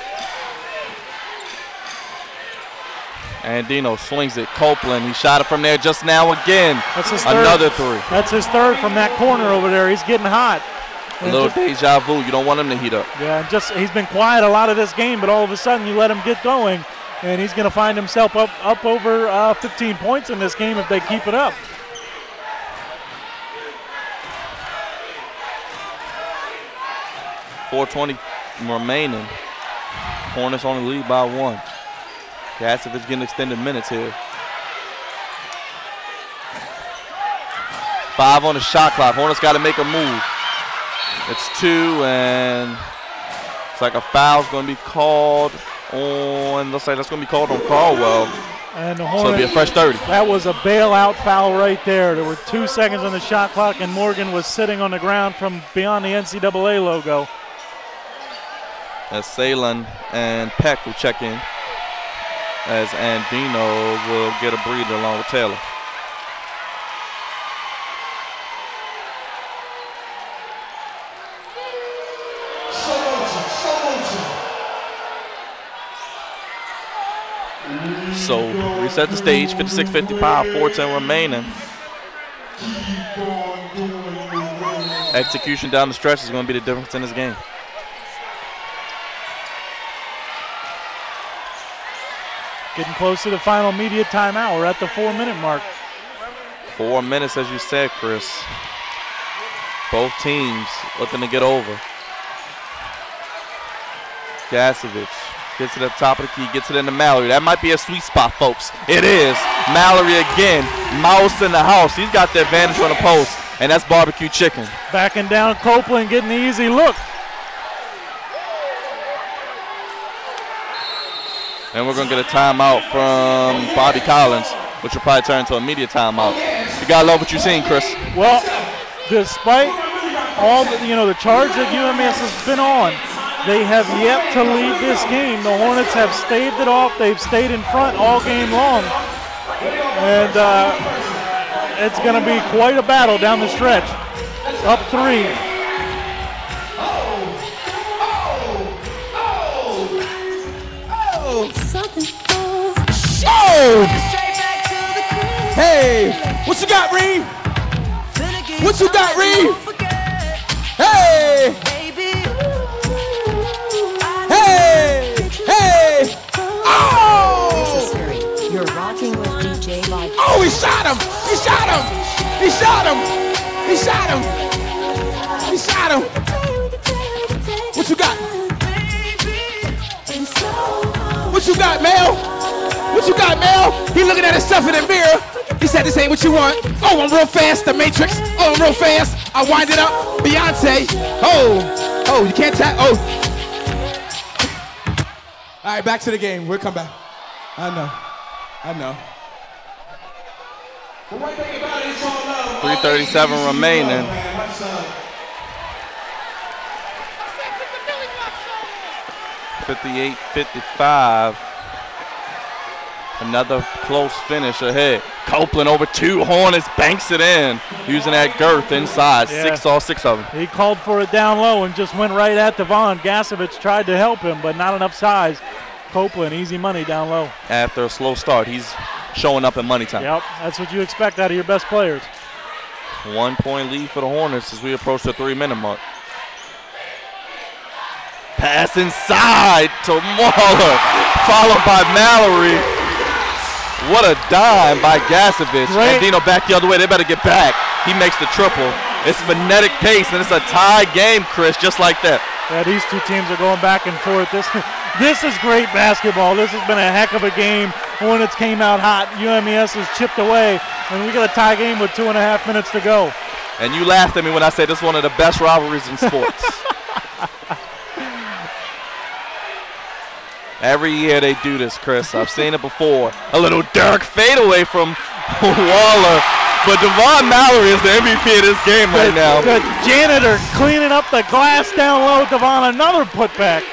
And Dino swings it. Copeland, he shot it from there just now again. That's his Another third. three. That's his third from that corner over there. He's getting hot. A little deja vu. You don't want him to heat up. Yeah, just he's been quiet a lot of this game, but all of a sudden you let him get going, and he's going to find himself up up over uh, fifteen points in this game if they keep it up. four twenty remaining. Hornets only lead by one. Gasevich getting extended minutes here. Five on the shot clock. Hornets got to make a move. It's two, and it's like a foul's going to be called on. Looks like that's going to be called on Caldwell. And the so Hornets, it'll be a fresh thirty. That was a bailout foul right there. There were two seconds on the shot clock, and Morgan was sitting on the ground from beyond the N C double A logo. As Salem and Peck will check in, as Andino will get a breather along with Taylor. So reset the stage, fifty-six fifty-five, four ten remaining. Execution down the stretch is going to be the difference in this game. Getting close to the final media timeout. We're at the four-minute mark. Four minutes, as you said, Chris. Both teams looking to get over. Gasevich gets it at the top of the key, gets it into Mallory. That might be a sweet spot, folks. It is. Mallory again. Mouse in the house. He's got the advantage on the post, and that's barbecue chicken. Backing down Copeland, getting the easy look. And we're going to get a timeout from Bobby Collins, which will probably turn into a media timeout. You gotta love what you're seeing, Chris. Well, despite all the, you know, the charge that U M S has been on, they have yet to lead this game. The Hornets have staved it off. They've stayed in front all game long. And uh, it's going to be quite a battle down the stretch. Up three. Oh! Hey! What you got, Reed? What you got, Reed? Hey! Hey! Hey! Oh! You're rocking with D J Live. Oh, he shot him! He shot him! He shot him! He shot him! He shot him! What you got? What you got, Mel? What you got, Mel? He looking at himself in the mirror. He said, this ain't what you want. Oh, I'm real fast, the Matrix. Oh, I'm real fast. I wind it up. Beyonce. Oh, oh, you can't tap. Oh. All right, back to the game. We'll come back. I know. I know. three thirty-seven remaining. fifty-eight fifty-five. Another close finish ahead. Copeland over two. Hornets banks it in, using that girth inside. Yeah. Six all six of them. He called for it down low and just went right at Devon. Gasevich tried to help him, but not enough size. Copeland, easy money down low. After a slow start, he's showing up in money time. Yep, that's what you expect out of your best players. One point lead for the Hornets as we approach the three minute mark. Pass inside to Mahler, followed by Mallory. What a dime by Gasevich. Great. And Dino back the other way. They better get back. He makes the triple. It's phonetic pace, and it's a tie game, Chris, just like that. Yeah, these two teams are going back and forth. This, this is great basketball. This has been a heck of a game. Hornets came out hot. U M E S has chipped away, and we got a tie game with two and a half minutes to go. And you laughed at me when I said this is one of the best rivalries in sports. Every year they do this, Chris. I've seen it before. A little Dirk fadeaway from Waller. But Devon Mallory is the M V P of this game right Good, now. good janitor cleaning up the glass down low. Devon, another putback.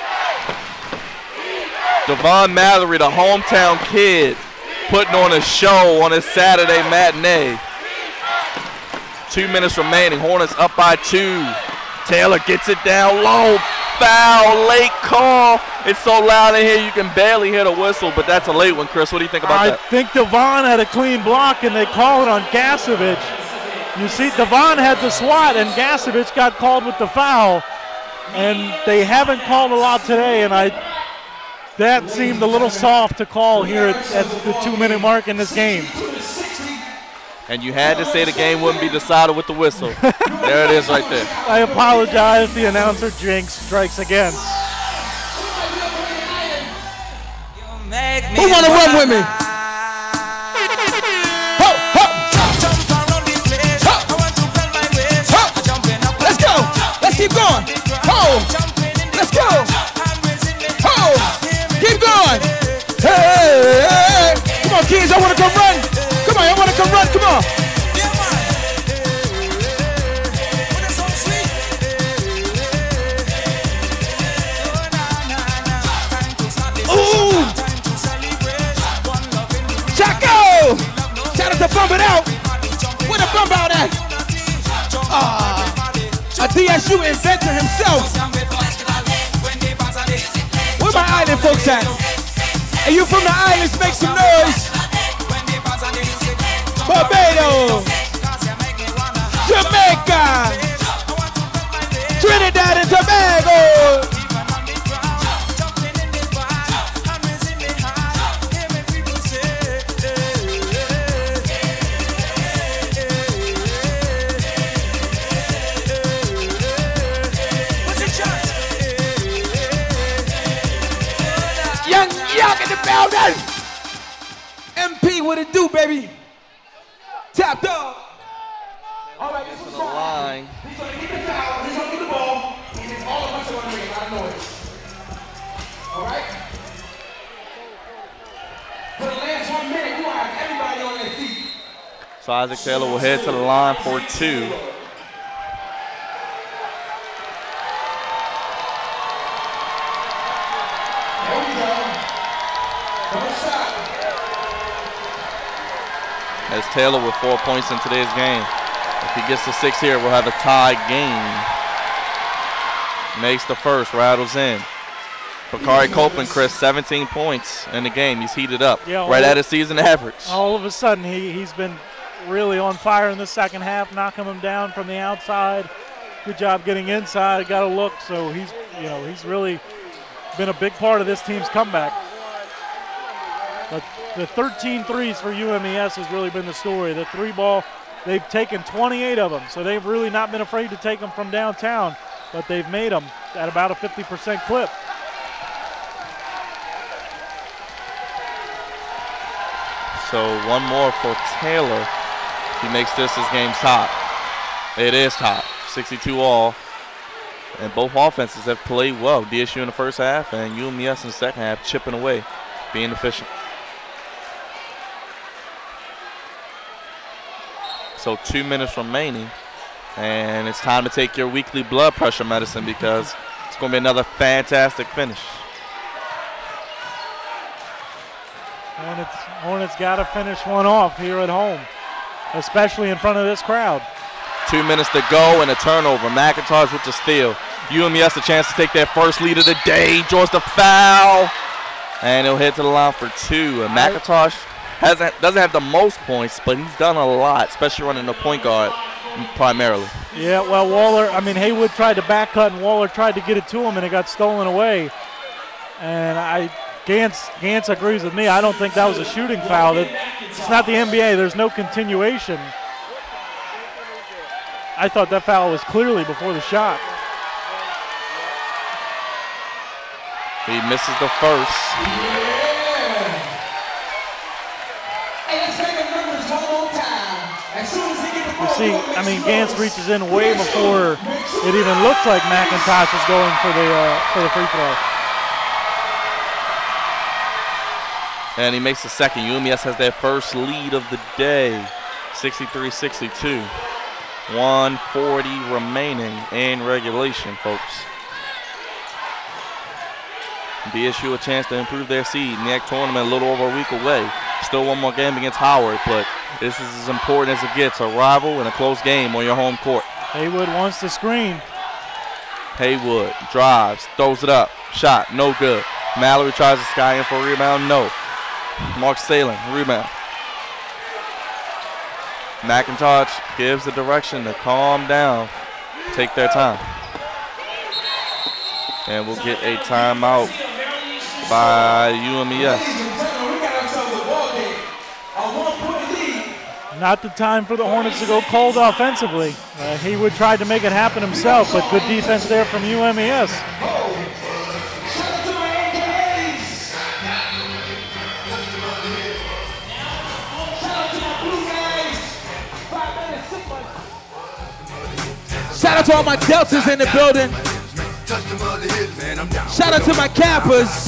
Devon Mallory, the hometown kid, putting on a show on his Saturday matinee. Two minutes remaining. Hornets up by two. Taylor gets it down low. Foul, late call. It's so loud in here you can barely hear the whistle, but that's a late one, Chris. What do you think about I that? I think Devon had a clean block, and they call it on Gasevich. You see, Devon had the swat, and Gasevich got called with the foul. And they haven't called a lot today, and I that seemed a little soft to call here at, at the two-minute mark in this game. And you had to say the game wouldn't be decided with the whistle. There it is right there. I apologize. The announcer jinx strikes again. Who want to run with me? Ho, ho. Ho. Ho. Let's go. Let's keep going. Ho. Let's go. Ho. Keep going. Hey, hey. Come on, kids. I want to come run. Come on, I want to come run. Come on. Ooh. Chaco. Shout out to Bump It Out. Where the bump out at? Uh, a D S U inventor himself. Where my island folks at? Hey, you from the islands, make some noise. Barbados, Jamaica, Trinidad and Tobago. Young Young in the building. M P, what it do, baby? Tap dog. All right, this is the line. He's going to get the foul. He's going to get the ball. He needs all of us to make a lot of noise. All right? For the last one minute, you have everybody on their feet. So Isaac Taylor will head to the line for two. As Taylor with four points in today's game. If he gets to six here, we'll have a tie game. Makes the first, rattles in. Bakari Copeland, Chris, seventeen points in the game. He's heated up, yeah, right at his season average. All of a sudden, he, he's been really on fire in the second half, knocking them down from the outside. Good job getting inside, got a look. So he's, you know, he's really been a big part of this team's comeback. But the thirteen threes for U M E S has really been the story. The three ball, they've taken twenty-eight of them, so they've really not been afraid to take them from downtown, but they've made them at about a fifty percent clip. So one more for Taylor. If he makes this his game's top. It is top, sixty-two all. And both offenses have played well. D S U in the first half and U M E S in the second half, chipping away, being efficient. So two minutes remaining, and it's time to take your weekly blood pressure medicine because it's going to be another fantastic finish. Hornets, Hornets got to finish one off here at home, especially in front of this crowd. Two minutes to go and a turnover. McIntosh with the steal. U M E S a chance to take their first lead of the day. Draws the foul, and he'll head to the line for two. And McIntosh hasn't, doesn't have the most points, but he's done a lot, especially running the point guard primarily. Yeah, well, Waller, I mean, Haywood tried to back cut, and Waller tried to get it to him, and it got stolen away. And I, Gantz, Gantz agrees with me. I don't think that was a shooting foul. That, it's not the N B A. There's no continuation. I thought that foul was clearly before the shot. He misses the first. You see, I mean, Gantz reaches in way before it even looked like McIntosh was going for the uh, for the free throw. And he makes the second. U M E S has their first lead of the day, sixty-three sixty-two. one forty remaining in regulation, folks. D S U a chance to improve their seed. N E A C tournament a little over a week away. Still one more game against Howard, but this is as important as it gets. A rival and a close game on your home court. Haywood wants to screen. Haywood drives, throws it up. Shot, no good. Mallory tries to sky in for a rebound, no. Mark Salem, rebound. McIntosh gives the direction to calm down, take their time. And we'll get a timeout by U M E S. Not the time for the Hornets to go cold offensively. Uh, Haywood tried to make it happen himself, but good defense there from U M E S. Shout out to all my Deltas in the building. Shout out to my Kappas.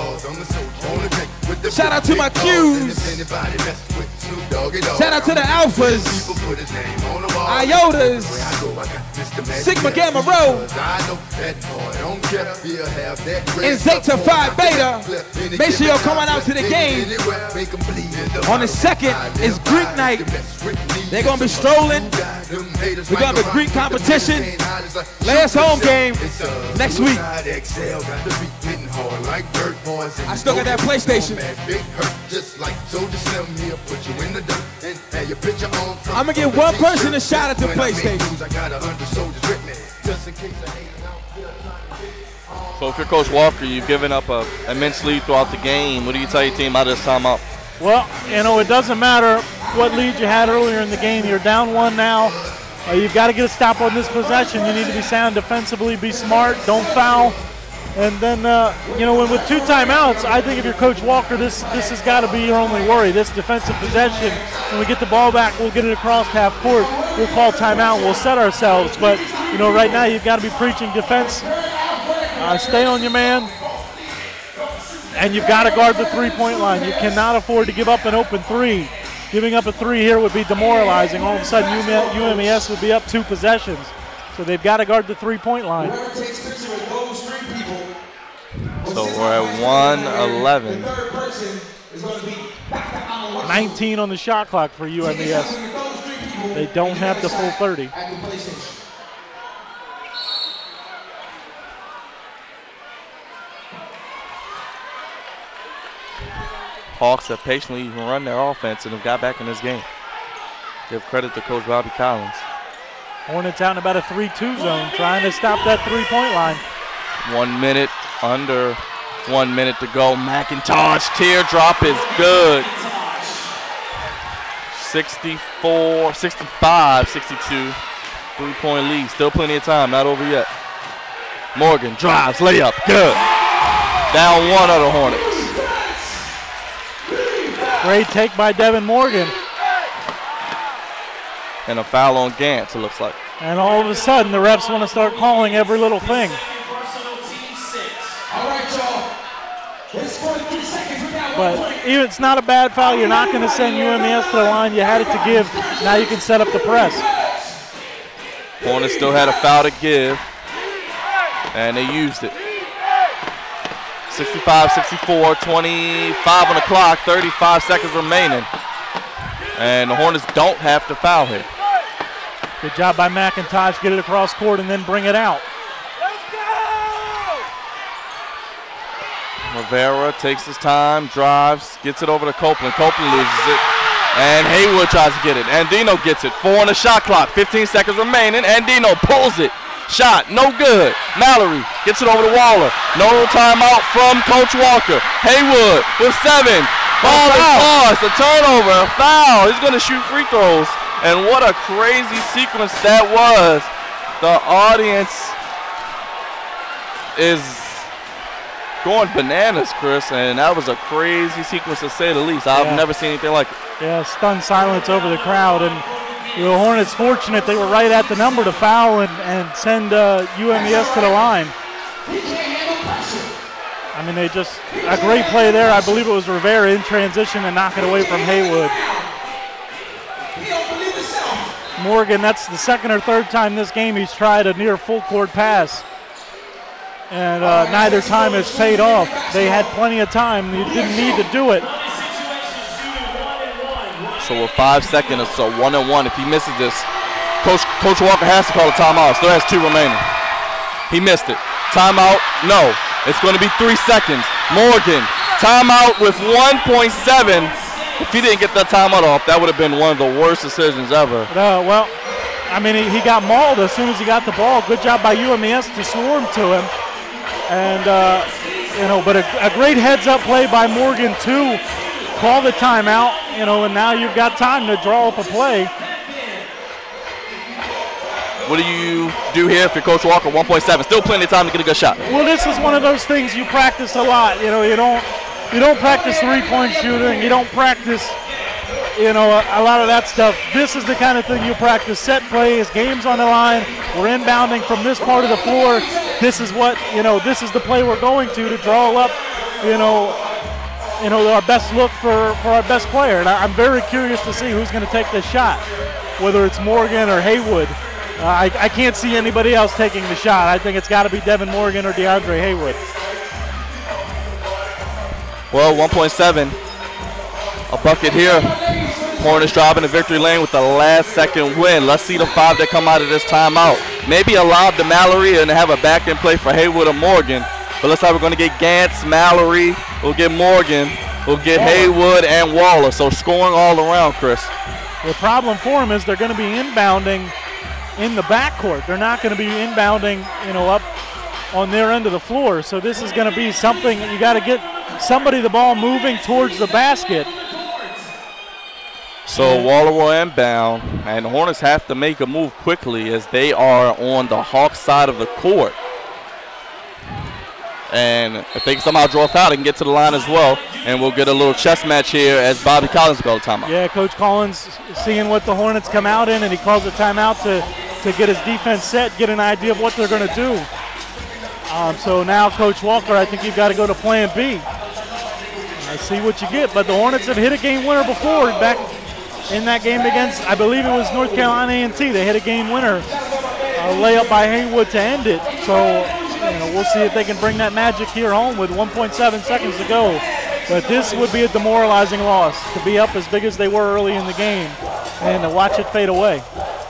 Shout out to my Qs. Shout out to the Alphas, Iotas, Sigma Gamma Rho, and Zeta Phi Beta. Make sure y'all come on out to the game. On the second is Greek night. They're gonna be strolling. We're gonna have a Greek competition. Last home game next week. I still got that PlayStation. I'm gonna get one person a shot at the PlayStation. So if you're Coach Walker, you've given up an immense lead throughout the game. What do you tell your team out of this timeout? Well, you know, it doesn't matter what lead you had earlier in the game. You're down one now. Uh, you've got to get a stop on this possession. You need to be sound defensively, be smart, don't foul. And then, uh, you know, when with two timeouts, I think if you're Coach Walker, this this has got to be your only worry. This defensive possession, when we get the ball back, we'll get it across half court. We'll call timeout. We'll set ourselves. But, you know, right now you've got to be preaching defense. Uh, stay on your man. And you've got to guard the three-point line. You cannot afford to give up an open three. Giving up a three here would be demoralizing. All of a sudden, U M E S would be up two possessions. So they've got to guard the three-point line. So we're at one eleven. nineteen on the shot clock for U M E S. They don't have the full thirty. Hawks have patiently run their offense and have got back in this game. Give credit to Coach Bobby Collins. Hornets out in about a three two zone, trying to stop that three-point line. One minute, under one minute to go. McIntosh, teardrop is good. sixty-four, sixty-five, sixty-two. Three-point lead, still plenty of time, not over yet. Morgan drives, layup, good. Down one of the Hornets. Great take by Devin Morgan. And a foul on Gantz, it looks like. And all of a sudden, the refs want to start calling every little thing. But even it's not a bad foul. You're not going to send U M E S to the line. You had it to give. Now you can set up the press. Hornets still had a foul to give, and they used it. sixty-five sixty-four, twenty-five on the clock, thirty-five seconds remaining. And the Hornets don't have to foul here. Good job by McIntosh. Get it across court and then bring it out. Rivera takes his time, drives, gets it over to Copeland. Copeland loses it. And Haywood tries to get it. Andino gets it. Four on the shot clock. fifteen seconds remaining. Andino pulls it. Shot, no good. Mallory gets it over to Waller. No timeout from Coach Walker. Haywood with seven. Ball is lost. A turnover, a foul. He's going to shoot free throws. And what a crazy sequence that was. The audience is going bananas, Chris, and that was a crazy sequence to say the least. I've yeah. never seen anything like it. Yeah, stunned silence over the crowd, and the Hornets fortunate they were right at the number to foul and, and send uh, U M E S to the line. I mean, they just, a great play there. I believe it was Rivera in transition and knock it away from Haywood. Morgan, that's the second or third time this game he's tried a near full court pass. And uh, neither time has paid off. They had plenty of time. You didn't need to do it. So with five seconds, it's a one and one. If he misses this, Coach Coach Walker has to call a timeout. Still has two remaining. He missed it. Timeout? No. It's going to be three seconds. Morgan, timeout with one point seven. If he didn't get that timeout off, that would have been one of the worst decisions ever. Uh, well, I mean, he, he got mauled as soon as he got the ball. Good job by U M E S to swarm to him. And, uh, you know, but a, a great heads-up play by Morgan, too. Call the timeout, you know, and now you've got time to draw up a play. What do you do here if you're Coach Walker? one point seven, still plenty of time to get a good shot. Well, this is one of those things you practice a lot. You know, you don't you don't practice three-point shooting. You don't practice, you know, a, a lot of that stuff. This is the kind of thing you practice. Set plays, games on the line. We're inbounding from this part of the floor. This is what, you know, this is the play we're going to to draw up, you know, you know, our best look for, for our best player. And I, I'm very curious to see who's going to take this shot, whether it's Morgan or Haywood. Uh, I, I can't see anybody else taking the shot. I think it's got to be Devin Morgan or DeAndre Haywood. Well, one point seven, a bucket here. Hornets driving the victory lane with the last second win. Let's see the five that come out of this timeout. Maybe a lob to Mallory and have a back end play for Haywood or Morgan. But looks like we're going to get Gantz, Mallory, we'll get Morgan, we'll get Haywood and Waller. So scoring all around, Chris. The problem for them is they're going to be inbounding in the backcourt. They're not going to be inbounding, you know, up on their end of the floor. So this is going to be something, you got to get somebody the ball moving towards the basket. So Waller will inbound, and the Hornets have to make a move quickly as they are on the Hawks side of the court. And if they can somehow draw a foul, they can get to the line as well. And we'll get a little chess match here as Bobby Collins calls a timeout. Yeah, Coach Collins seeing what the Hornets come out in, and he calls a timeout to, to get his defense set, get an idea of what they're going to do. Um, so now, Coach Walker, I think you've got to go to plan B. I see what you get, but the Hornets have hit a game winner before back in that game against, I believe it was North Carolina A and T. They hit a game winner, a layup by Haywood to end it. So, you know, we'll see if they can bring that magic here home with one point seven seconds to go. But this would be a demoralizing loss, to be up as big as they were early in the game and to watch it fade away.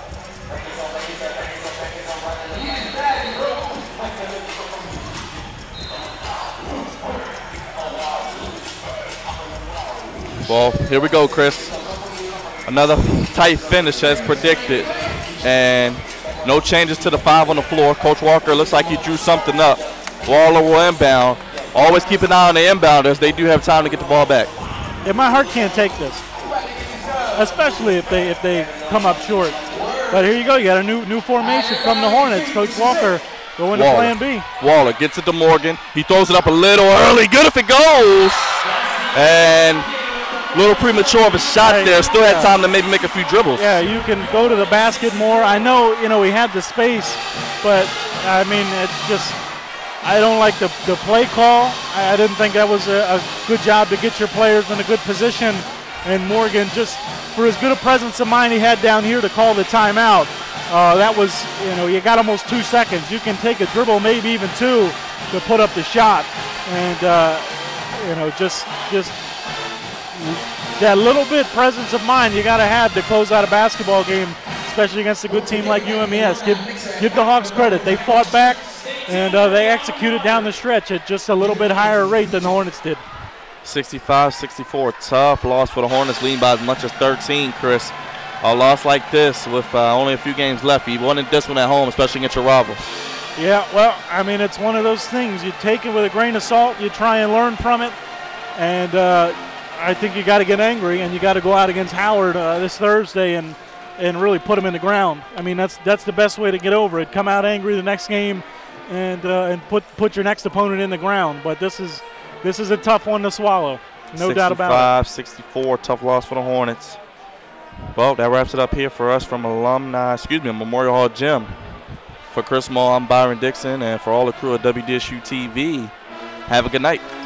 Well, here we go, Chris. Another tight finish as predicted. And no changes to the five on the floor. Coach Walker looks like he drew something up. Waller will inbound. Always keep an eye on the inbounders. They do have time to get the ball back. Yeah, my heart can't take this, especially if they if they come up short. But here you go. You got a new new formation from the Hornets. Coach Walker going to plan B. Waller gets it to Morgan. He throws it up a little early. Good if it goes. And a little premature of a shot hey, there. Still yeah. had time to maybe make a few dribbles. Yeah, you can go to the basket more. I know, you know, we had the space, but, I mean, it's just, I don't like the, the play call. I didn't think that was a, a good job to get your players in a good position. And Morgan, just for as good a presence of mind he had down here to call the timeout, uh, that was, you know, you got almost two seconds. You can take a dribble, maybe even two, to put up the shot. And, uh, you know, just just that little bit presence of mind you got to have to close out a basketball game, especially against a good team like U M E S. Give, give the Hawks credit. They fought back, and uh, they executed down the stretch at just a little bit higher rate than the Hornets did. sixty-five sixty-four, tough loss for the Hornets, leading by as much as thirteen, Chris. A loss like this with uh, only a few games left. You wanted this one at home, especially against your rival. Yeah, well, I mean, it's one of those things. You take it with a grain of salt. You try and learn from it. And uh, I think you got to get angry, and you got to go out against Howard uh, this Thursday and and really put him in the ground. I mean, that's that's the best way to get over it. Come out angry the next game, and uh, and put put your next opponent in the ground. But this is this is a tough one to swallow, no doubt about it. sixty-five sixty-four, tough loss for the Hornets. Well, that wraps it up here for us from alumni, excuse me, Memorial Hall Gym. For Chris Moore, I'm Byron Dixon, and for all the crew at W D S U T V, have a good night.